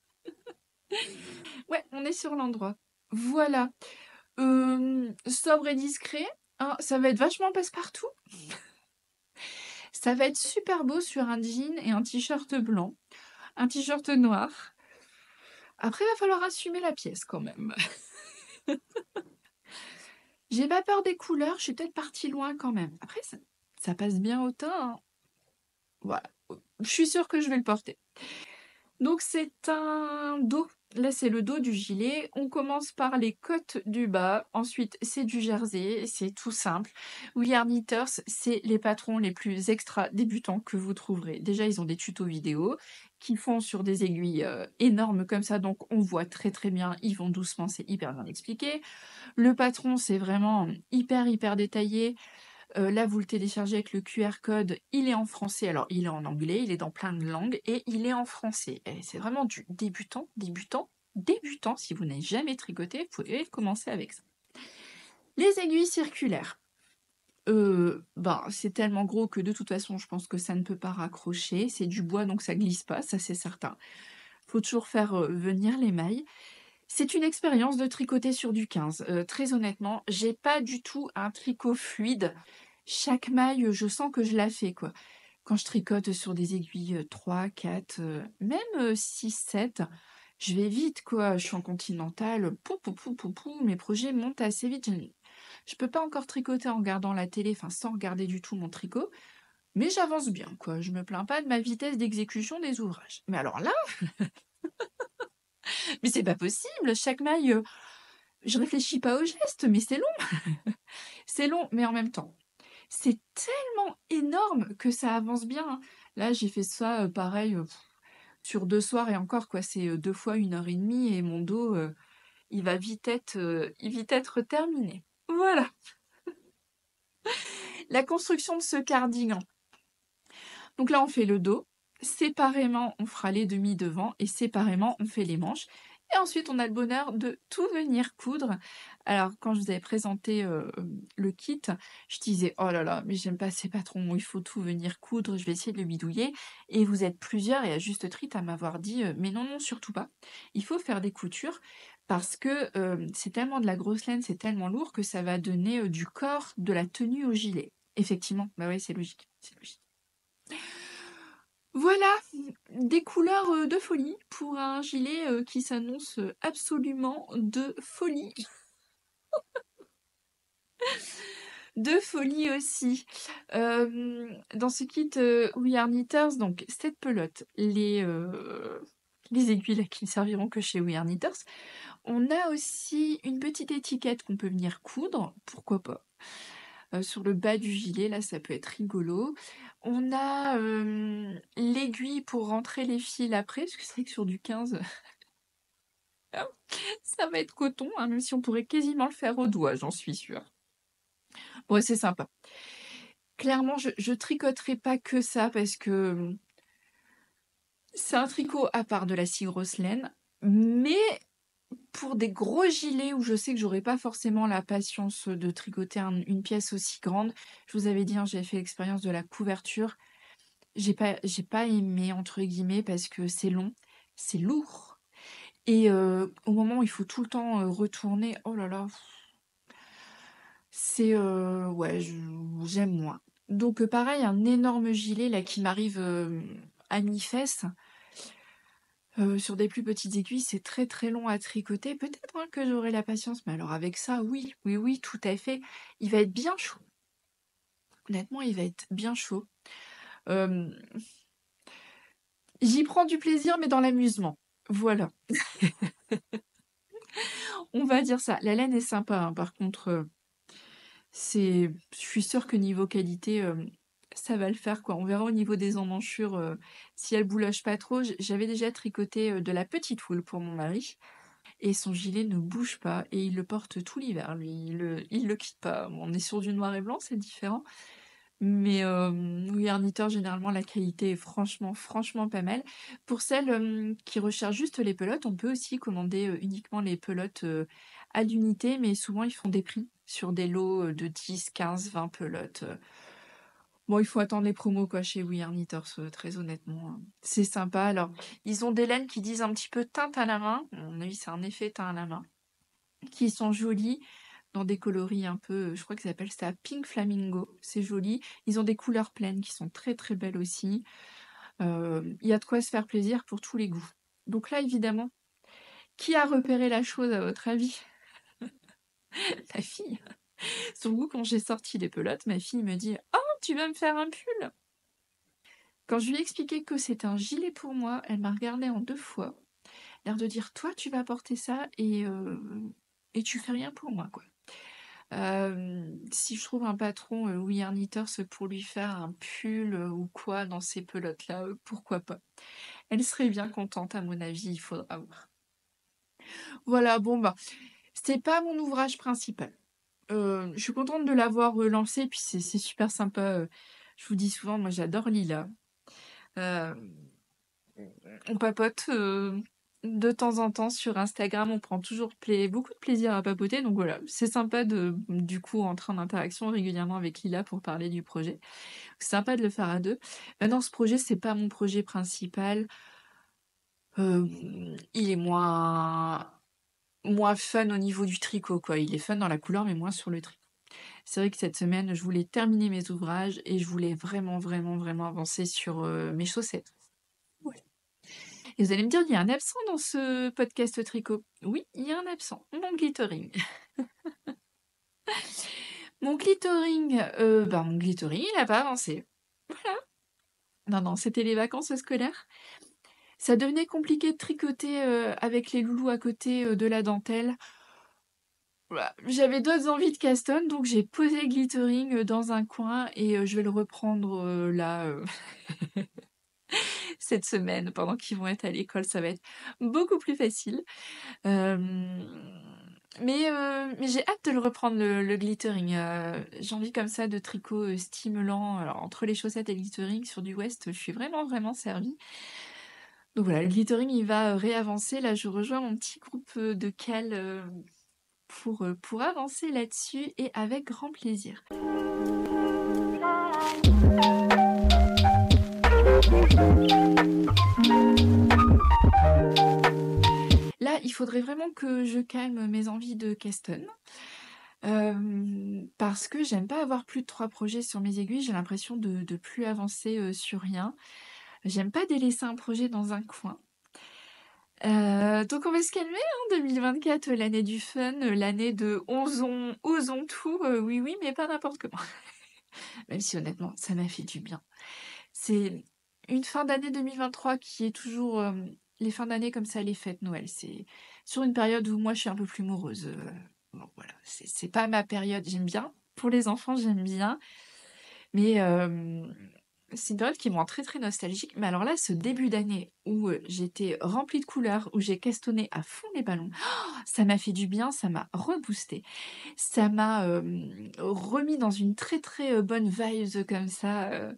Ouais, on est sur l'endroit. Voilà. Euh, sobre et discret, hein, ça va être vachement passe-partout. Ça va être super beau sur un jean et un t-shirt blanc, un t-shirt noir. Après, il va falloir assumer la pièce quand même. J'ai pas peur des couleurs, je suis peut-être partie loin quand même. Après, ça, ça passe bien au teint, hein. Voilà. Je suis sûre que je vais le porter. Donc c'est un dos. Là, c'est le dos du gilet. On commence par les côtes du bas. Ensuite, c'est du jersey. C'est tout simple. We Are Knitters, c'est les patrons les plus extra débutants que vous trouverez. Déjà, ils ont des tutos vidéo qui font sur des aiguilles euh, énormes comme ça. Donc, on voit très très bien. Ils vont doucement. C'est hyper bien expliqué. Le patron, c'est vraiment hyper hyper détaillé. Euh, là, vous le téléchargez avec le Q R code. Il est en français. Alors, il est en anglais, il est dans plein de langues et il est en français. Et c'est vraiment du débutant, débutant, débutant. Si vous n'avez jamais tricoté, vous pouvez commencer avec ça. Les aiguilles circulaires. Euh, ben, c'est tellement gros que de toute façon, je pense que ça ne peut pas raccrocher. C'est du bois, donc ça glisse pas, ça c'est certain. Faut toujours faire euh, venir les mailles. C'est une expérience de tricoter sur du quinze. Euh, très honnêtement, j'ai pas du tout un tricot fluide. Chaque maille, je sens que je la fais, quoi. Quand je tricote sur des aiguilles euh, trois, quatre, euh, même euh, six, sept, je vais vite, quoi. Je suis en continentale, pou, pou, pou, pou, pou, mes projets montent assez vite. Je, je peux pas encore tricoter en regardant la télé, enfin sans regarder du tout mon tricot, mais j'avance bien, quoi. Je me plains pas de ma vitesse d'exécution des ouvrages. Mais alors là, Mais c'est pas possible, chaque maille, heu, je réfléchis pas au geste, mais c'est long. C'est long, mais en même temps, c'est tellement énorme que ça avance bien, hein. Là, j'ai fait ça, heu, pareil, heu, sur deux soirs et encore quoi, c'est, heu, deux fois une heure et demie et mon dos, heu, il va vite être, heu, il vite être terminé. Voilà, la construction de ce cardigan. Donc là, on fait le dos. Séparément, on fera les demi devant et séparément, on fait les manches. Et ensuite, on a le bonheur de tout venir coudre. Alors, quand je vous avais présenté euh, le kit, je disais, oh là là, mais j'aime pas ces patrons, il faut tout venir coudre, je vais essayer de le bidouiller. Et vous êtes plusieurs, et à juste titre, à m'avoir dit, euh, mais non, non, surtout pas. Il faut faire des coutures parce que euh, c'est tellement de la grosse laine, c'est tellement lourd que ça va donner euh, du corps, de la tenue au gilet. Effectivement, bah oui, c'est logique, c'est logique. Voilà, des couleurs, heu, de folie pour un gilet, heu, qui s'annonce, heu, absolument de folie. De folie aussi. Hem, dans ce kit, heu, We Are Knitters, donc cette pelote, les, heu, les aiguilles là qui ne serviront que chez We Are Knitters. On a aussi une petite étiquette qu'on peut venir coudre, pourquoi pas. Heu, sur le bas du gilet, là, ça peut être rigolo. On a, hem, l'aiguille pour rentrer les fils après, parce que c'est vrai que sur du quinze, ça va être coton, hein, même si on pourrait quasiment le faire au doigt, j'en suis sûre. Ouais, c'est sympa. Clairement, je je tricoterai pas que ça parce que, mmh, c'est un tricot à part de la scie grosse laine, mais pour des gros gilets où je sais que j'aurais pas forcément la patience, de tricoter un une pièce aussi grande, je vous avais dit, hein, j'avais fait l'expérience de la couverture. J'ai pas j'ai pas «aimé» entre guillemets parce que c'est long, c'est lourd et heu, au moment où il faut tout le temps, heu, retourner, oh là là, c'est, heu, ouais, je j'aime moins. Donc heu, pareil, un énorme gilet là qui m'arrive, hem, à mi-fesse, heu, sur des plus petites aiguilles, c'est très, très long à tricoter. Peut-être, hein, que j'aurai la patience, mais alors avec ça, oui, oui, oui, tout à fait. Il va être bien chaud. Honnêtement, il va être bien chaud. Hem, j'y prends du plaisir, mais dans l'amusement. Voilà. On va dire ça. La laine est sympa, hein, par contre, heu, c'est je suis sûre que niveau qualité, hem, ça va le faire, quoi. On verra au niveau des emmanchures, heu, si elles boulogent pas trop. J j'avais déjà tricoté, heu, de la petite houle pour mon mari et son gilet ne bouge pas et il le porte tout l'hiver, lui. Il le il le quitte pas. Bon, on est sur du noir et blanc, c'est différent, mais hem, oui, un knitteur, généralement, la qualité est franchement, franchement pas mal. Pour celles, hem, qui recherchent juste les pelotes, on peut aussi commander, heu, uniquement les pelotes, heu, à l'unité, mais souvent ils font des prix sur des lots, heu, de dix, quinze, vingt pelotes, heu. Bon, il faut attendre les promos, quoi, chez We Are Knitters, heu, très honnêtement, hein. C'est sympa. Alors, ils ont des laines qui disent un petit peu teinte à la main. À mon avis, c'est un effet teint à la main, qui sont jolies dans des coloris un peu, je crois qu'ils appellent ça Pink Flamingo, c'est joli. Ils ont des couleurs pleines qui sont très, très belles aussi. Heu, il y a de quoi se faire plaisir pour tous les goûts. Donc là, évidemment, qui a repéré la chose à votre avis? Ma fille. Sur le coup, quand j'ai sorti les pelotes, ma fille me dit: «Oh, tu vas me faire un pull?» Quand je lui ai expliqué que c'était un gilet pour moi, elle m'a regardée en deux fois, l'air de dire: «Toi, tu vas porter ça et heu et tu fais rien pour moi, quoi». Hem, si je trouve un patron, heu, We Are Knitters pour lui faire un pull, heu, ou quoi dans ces pelotes-là, heu, pourquoi pas? Elle serait bien contente à mon avis, il faudra voir. Voilà, bon, bah, c'est pas mon ouvrage principal. Heu, je suis contente de l'avoir, heu, lancé, puis c'est c'est super sympa, heu, je vous dis souvent, moi j'adore Lila. Hem, on papote, heu, de temps en temps sur Instagram, on prend toujours plai beaucoup de plaisir à papoter, donc voilà, c'est sympa de, du coup, entrer en interaction régulièrement avec Lila pour parler du projet. C'est sympa de le faire à deux. Maintenant, ce projet, c'est pas mon projet principal. Hem, il est moins moins fun au niveau du tricot, quoi. Il est fun dans la couleur, mais moins sur le tricot. C'est vrai que cette semaine, je voulais terminer mes ouvrages et je voulais vraiment, vraiment, vraiment avancer sur, heu, mes chaussettes. Ouais. Et vous allez me dire, il y a un absent dans ce podcast tricot. Oui, il y a un absent, mon glittering. Mon glittering, heu, bah, mon glittering, il a pas avancé. Voilà. Non, non, c'était les vacances scolaires. Ça devenait compliqué de tricoter, heu, avec les loulous à côté, heu, de la dentelle. Voilà, j'avais d'autres envies de Caston, donc j'ai posé le glittering, heu, dans un coin et heu, je vais le reprendre, heu, là, heu, cette semaine pendant qu'ils vont être à l'école, ça va être beaucoup plus facile. Hem, mais heu, mais j'ai hâte de le reprendre le le glittering, heu, j'ai envie comme ça de tricot, heu, stimulant. Alors entre les chaussettes et le glittering sur du West, je suis vraiment, vraiment servie. Donc voilà, le glittering, il va, heu, réavancer. Là, je rejoins mon petit groupe, heu, de cales, heu, pour, heu, pour avancer là-dessus et avec grand plaisir. Là, il faudrait vraiment que je calme mes envies de Caston. Hem, parce que j'aime pas avoir plus de trois projets sur mes aiguilles, j'ai l'impression de de plus avancer, heu, sur rien. J'aime pas délaisser un projet dans un coin. Heu, donc on va se calmer, hein, deux mille vingt-quatre, heu, l'année du fun, heu, l'année de osons osons tout, heu, oui, oui, mais pas n'importe comment. Même si honnêtement, ça m'a fait du bien. C'est une fin d'année deux mille vingt-trois qui est toujours, hem, les fins d'année comme ça, les fêtes, Noël, c'est sur une période où moi je suis un peu plus morose, heu, bon voilà, c'est c'est pas ma période. J'aime bien, pour les enfants, j'aime bien, mais hem, c'est une période qui me rend très, très nostalgique. Mais alors là, ce début d'année où, heu, j'étais remplie de couleurs, où j'ai castonné à fond les ballons, ça m'a fait du bien, ça m'a reboosté. Ça m'a, hem, remis dans une très, très, heu, bonne vibes comme ça, heu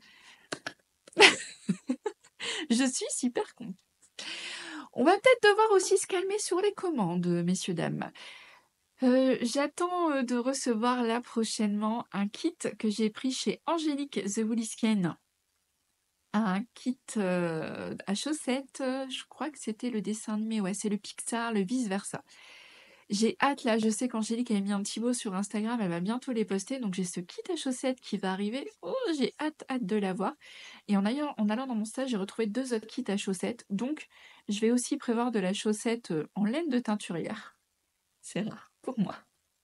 je suis super contente. On va peut-être devoir aussi se calmer sur les commandes, heu, messieurs, dames. Heu, j'attends, heu, de recevoir là prochainement un kit que j'ai pris chez Angélique The Woollisken. Un kit, heu, à chaussettes, heu, je crois que c'était le dessin animé, ouais, c'est le Pixar, le vice versa. J'ai hâte là, je sais qu'Angélique avait mis un petit mot sur Instagram, elle va bientôt les poster, donc j'ai ce kit à chaussettes qui va arriver. Oh, j'ai hâte, hâte de l'avoir et en allant en allant dans mon stage, j'ai retrouvé deux autres kits à chaussettes, donc je vais aussi prévoir de la chaussette, heu, en laine de teinturière. C'est rare pour moi.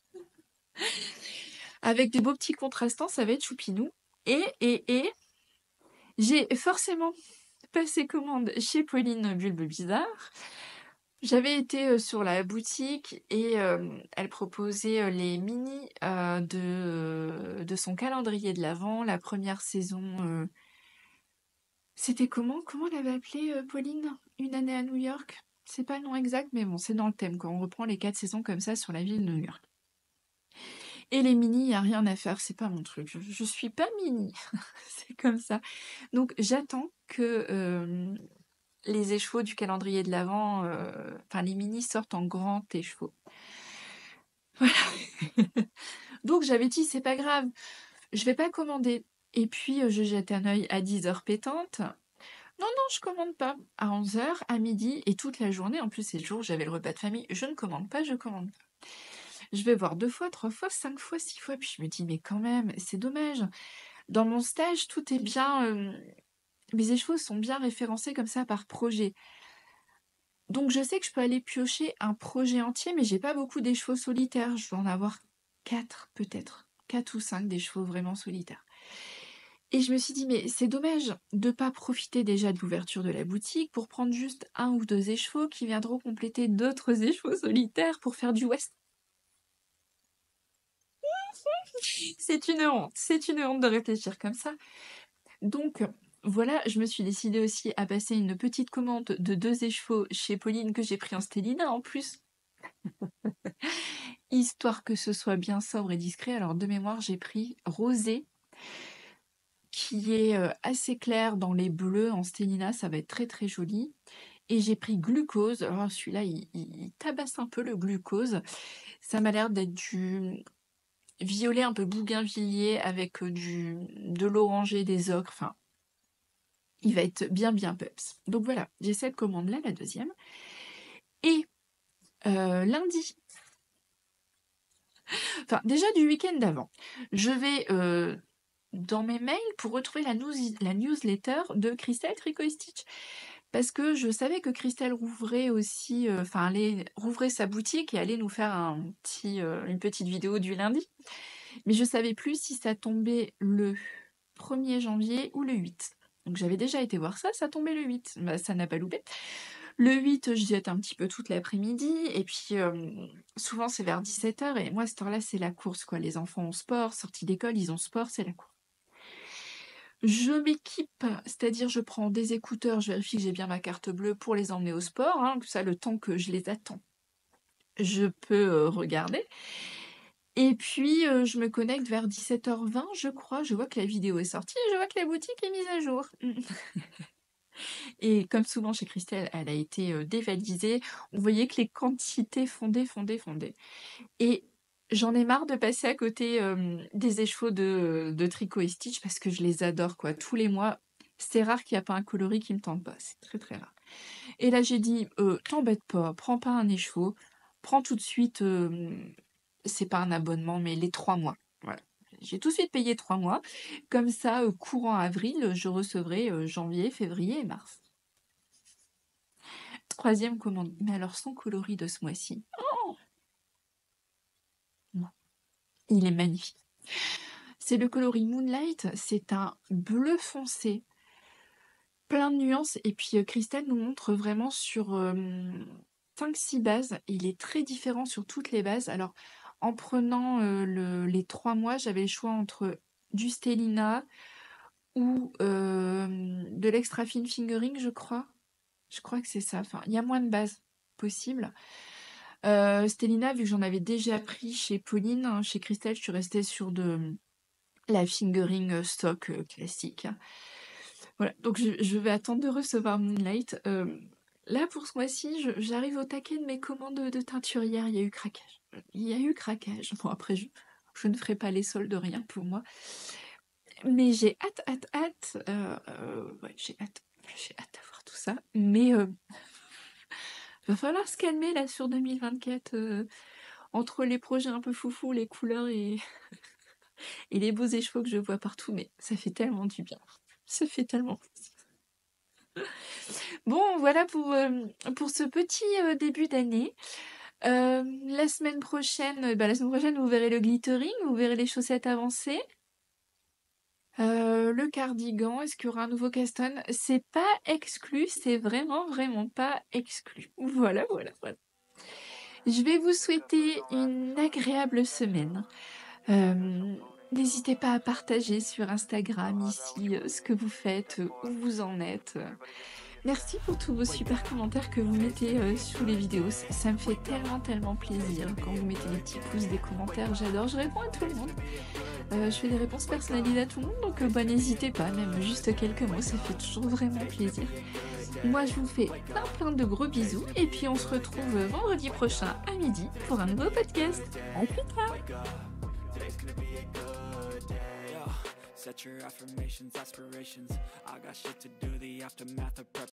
Avec des beaux petits contrastants, ça va être choupinou et et et j'ai forcément passé commande chez Pauline Bulbe Bizarre. J'avais été, heu, sur la boutique et hem, elle proposait, heu, les mini, heu, de, heu, de son calendrier de l'avent, la première saison, heu c'était comment? Comment elle avait appelé, heu, Pauline? Une année à New York? C'est pas le nom exact, mais bon, c'est dans le thème, quoi. On reprend les quatre saisons comme ça sur la ville de New York. Et les mini, il y a rien à faire, c'est pas mon truc. Je je suis pas mini, c'est comme ça. Donc j'attends que, hem, les écheveaux du calendrier de l'avent, heu, enfin les mini sortent en grand écheveau. Voilà. Donc j'avais dit: «C'est pas grave, je vais pas commander» et puis, heu, je jette un œil à dix heures pétantes. Non, non, je commande pas. À onze heures, à midi et toute la journée, en plus c'est le jour où j'avais le repas de famille, je ne commande pas, je commande pas. Je vais voir deux fois, trois fois, cinq fois, six fois, puis je me dis: «Mais quand même, c'est dommage». Dans mon stage, tout est bien, hem, mes écheveaux sont bien référencés comme ça par projet. Donc je sais que je peux aller piocher un projet entier, mais j'ai pas beaucoup d'écheveaux solitaires. Je dois en avoir quatre peut-être, quatre ou cinq d'écheveaux vraiment solitaires. Et je me suis dit: «Mais c'est dommage de pas profiter déjà de l'ouverture de la boutique pour prendre juste un ou deux écheveaux qui viendront compléter d'autres écheveaux solitaires pour faire du West». C'est une honte, c'est une honte de réfléchir comme ça. Donc voilà, je me suis décidée aussi à passer une petite commande de deux écheveaux chez Pauline que j'ai pris en Stélina en plus. Histoire que ce soit bien sobre et discret. Alors de mémoire, j'ai pris rosé qui est, heu, assez clair dans les bleus en Stélina, ça va être très, très joli et j'ai pris glucose. Alors celui-là, il il il tabasse un peu le glucose. Ça m'a l'air d'être du violet un peu bougainvillier avec, heu, du de l'orangé, des ocres, enfin il va être bien, bien peps. Donc voilà, j'ai cette commande-là, la deuxième et heu, lundi enfin déjà du week-end d'avant, je vais, heu, dans mes mails pour retrouver la news la newsletter de Christelle Tricot Stitch. Parce que je savais que Christelle rouvrait aussi, heu, enfin allait rouvrait sa boutique et allait nous faire un petit, heu, une petite vidéo du lundi. Mais je savais plus si ça tombait le premier janvier ou le huit. Donc j'avais déjà été voir ça, ça tombait le huit. Bah, ça n'a pas loupé. Le huit, je diète un petit peu toute l'après-midi et puis, hem, souvent c'est vers dix-sept heures et moi à cette heure-là, c'est la course quoi. Les enfants ont sport, sortie d'école, ils ont sport, c'est la course. Je m'équipe, c'est-à-dire je prends des écouteurs, je vérifie que j'ai bien ma carte bleue pour les emmener au sport, hein, comme ça le temps que je les attends, je peux, heu, regarder et puis, heu, je me connecte vers dix-sept heures vingt, je crois. Je vois que la vidéo est sortie et je vois que la boutique est mise à jour. Mmh. Et comme souvent chez Christelle, elle a été, heu, dévalisée. On voyait que les quantités fondaient, fondaient, fondaient et j'en ai marre de passer à côté, hem, des écheveaux de de Tricot et Stitch parce que je les adore quoi. Tous les mois, c'est rare qu'il y a pas un coloris qui me tente pas, c'est très, très rare. Et là j'ai dit: «Heu, t'embête pas, prends pas un écheveau, prends tout de suite, hem» c'est pas un abonnement, mais les trois mois. Voilà. J'ai tout de suite payé trois mois. Comme ça, heu, courant avril, je recevrai, heu, janvier, février et mars. Troisième commande, mais alors son coloris de ce mois-ci, oh! Non, il est magnifique. C'est le coloris Moonlight, c'est un bleu foncé, plein de nuances et puis, heu, Christelle nous montre vraiment sur, hem, cinq six bases. Il est très différent sur toutes les bases. Alors, en prenant, heu, le les trois mois, j'avais le choix entre du Stellina ou, hem, de l'extra fine fingering, je crois. Je crois que c'est ça, enfin, il y a moins de bases possibles. Heu, Stellina, vu que j'en avais déjà pris chez Pauline, hein, chez Christelle, je suis restée sur de la fingering, heu, stock, heu, classique. Voilà, donc je je vais attendre de recevoir Moonlight. Hem, là, pour ce mois-ci, je j'arrive au taquet de mes commandes, de teinturière. Il y a eu craquage. Il y a eu craquage. Bon après je je ne ferai pas les soldes, rien pour moi. Mais j'ai hâte, hâte, hâte, heu heu, ouais, j'ai hâte. J'ai hâte d'avoir tout ça. Mais, heu, va falloir se calmer là sur deux mille vingt-quatre, heu, entre les projets un peu foufou, les couleurs et et les beaux écheveaux que je vois partout, mais ça fait tellement du bien. Ça fait tellement plaisir. Bon, voilà pour, hem, pour ce petit, heu, début d'année. Hem, la semaine prochaine, bah, la semaine prochaine, vous verrez le glittering, vous verrez les chaussettes avancées. Heu, le cardigan, est-ce qu'il y aura un nouveau Caston? C'est pas exclu, c'est vraiment, vraiment pas exclu. Voilà, voilà, voilà. Je vais vous souhaiter une agréable semaine. Hem, n'hésitez pas à partager sur Instagram ici, heu, ce que vous faites, heu, où vous en êtes, heu. Merci pour tous vos super commentaires que vous mettez, heu, sous les vidéos. Ça ça me fait tellement, tellement plaisir quand vous mettez des petits pouces, des commentaires, j'adore. Je réponds à tout le monde. Heu, je fais des réponses personnalisées à tout le monde, donc heu, bah, n'hésitez pas, même juste quelques mots, ça fait toujours vraiment plaisir. Moi, je vous fais plein, plein de gros bisous et puis on se retrouve, heu, vendredi prochain à midi pour un nouveau podcast. À plus tard! Today's gonna be a good day. Yeah. Set your affirmations, aspirations. I got shit to do, the aftermath of prep.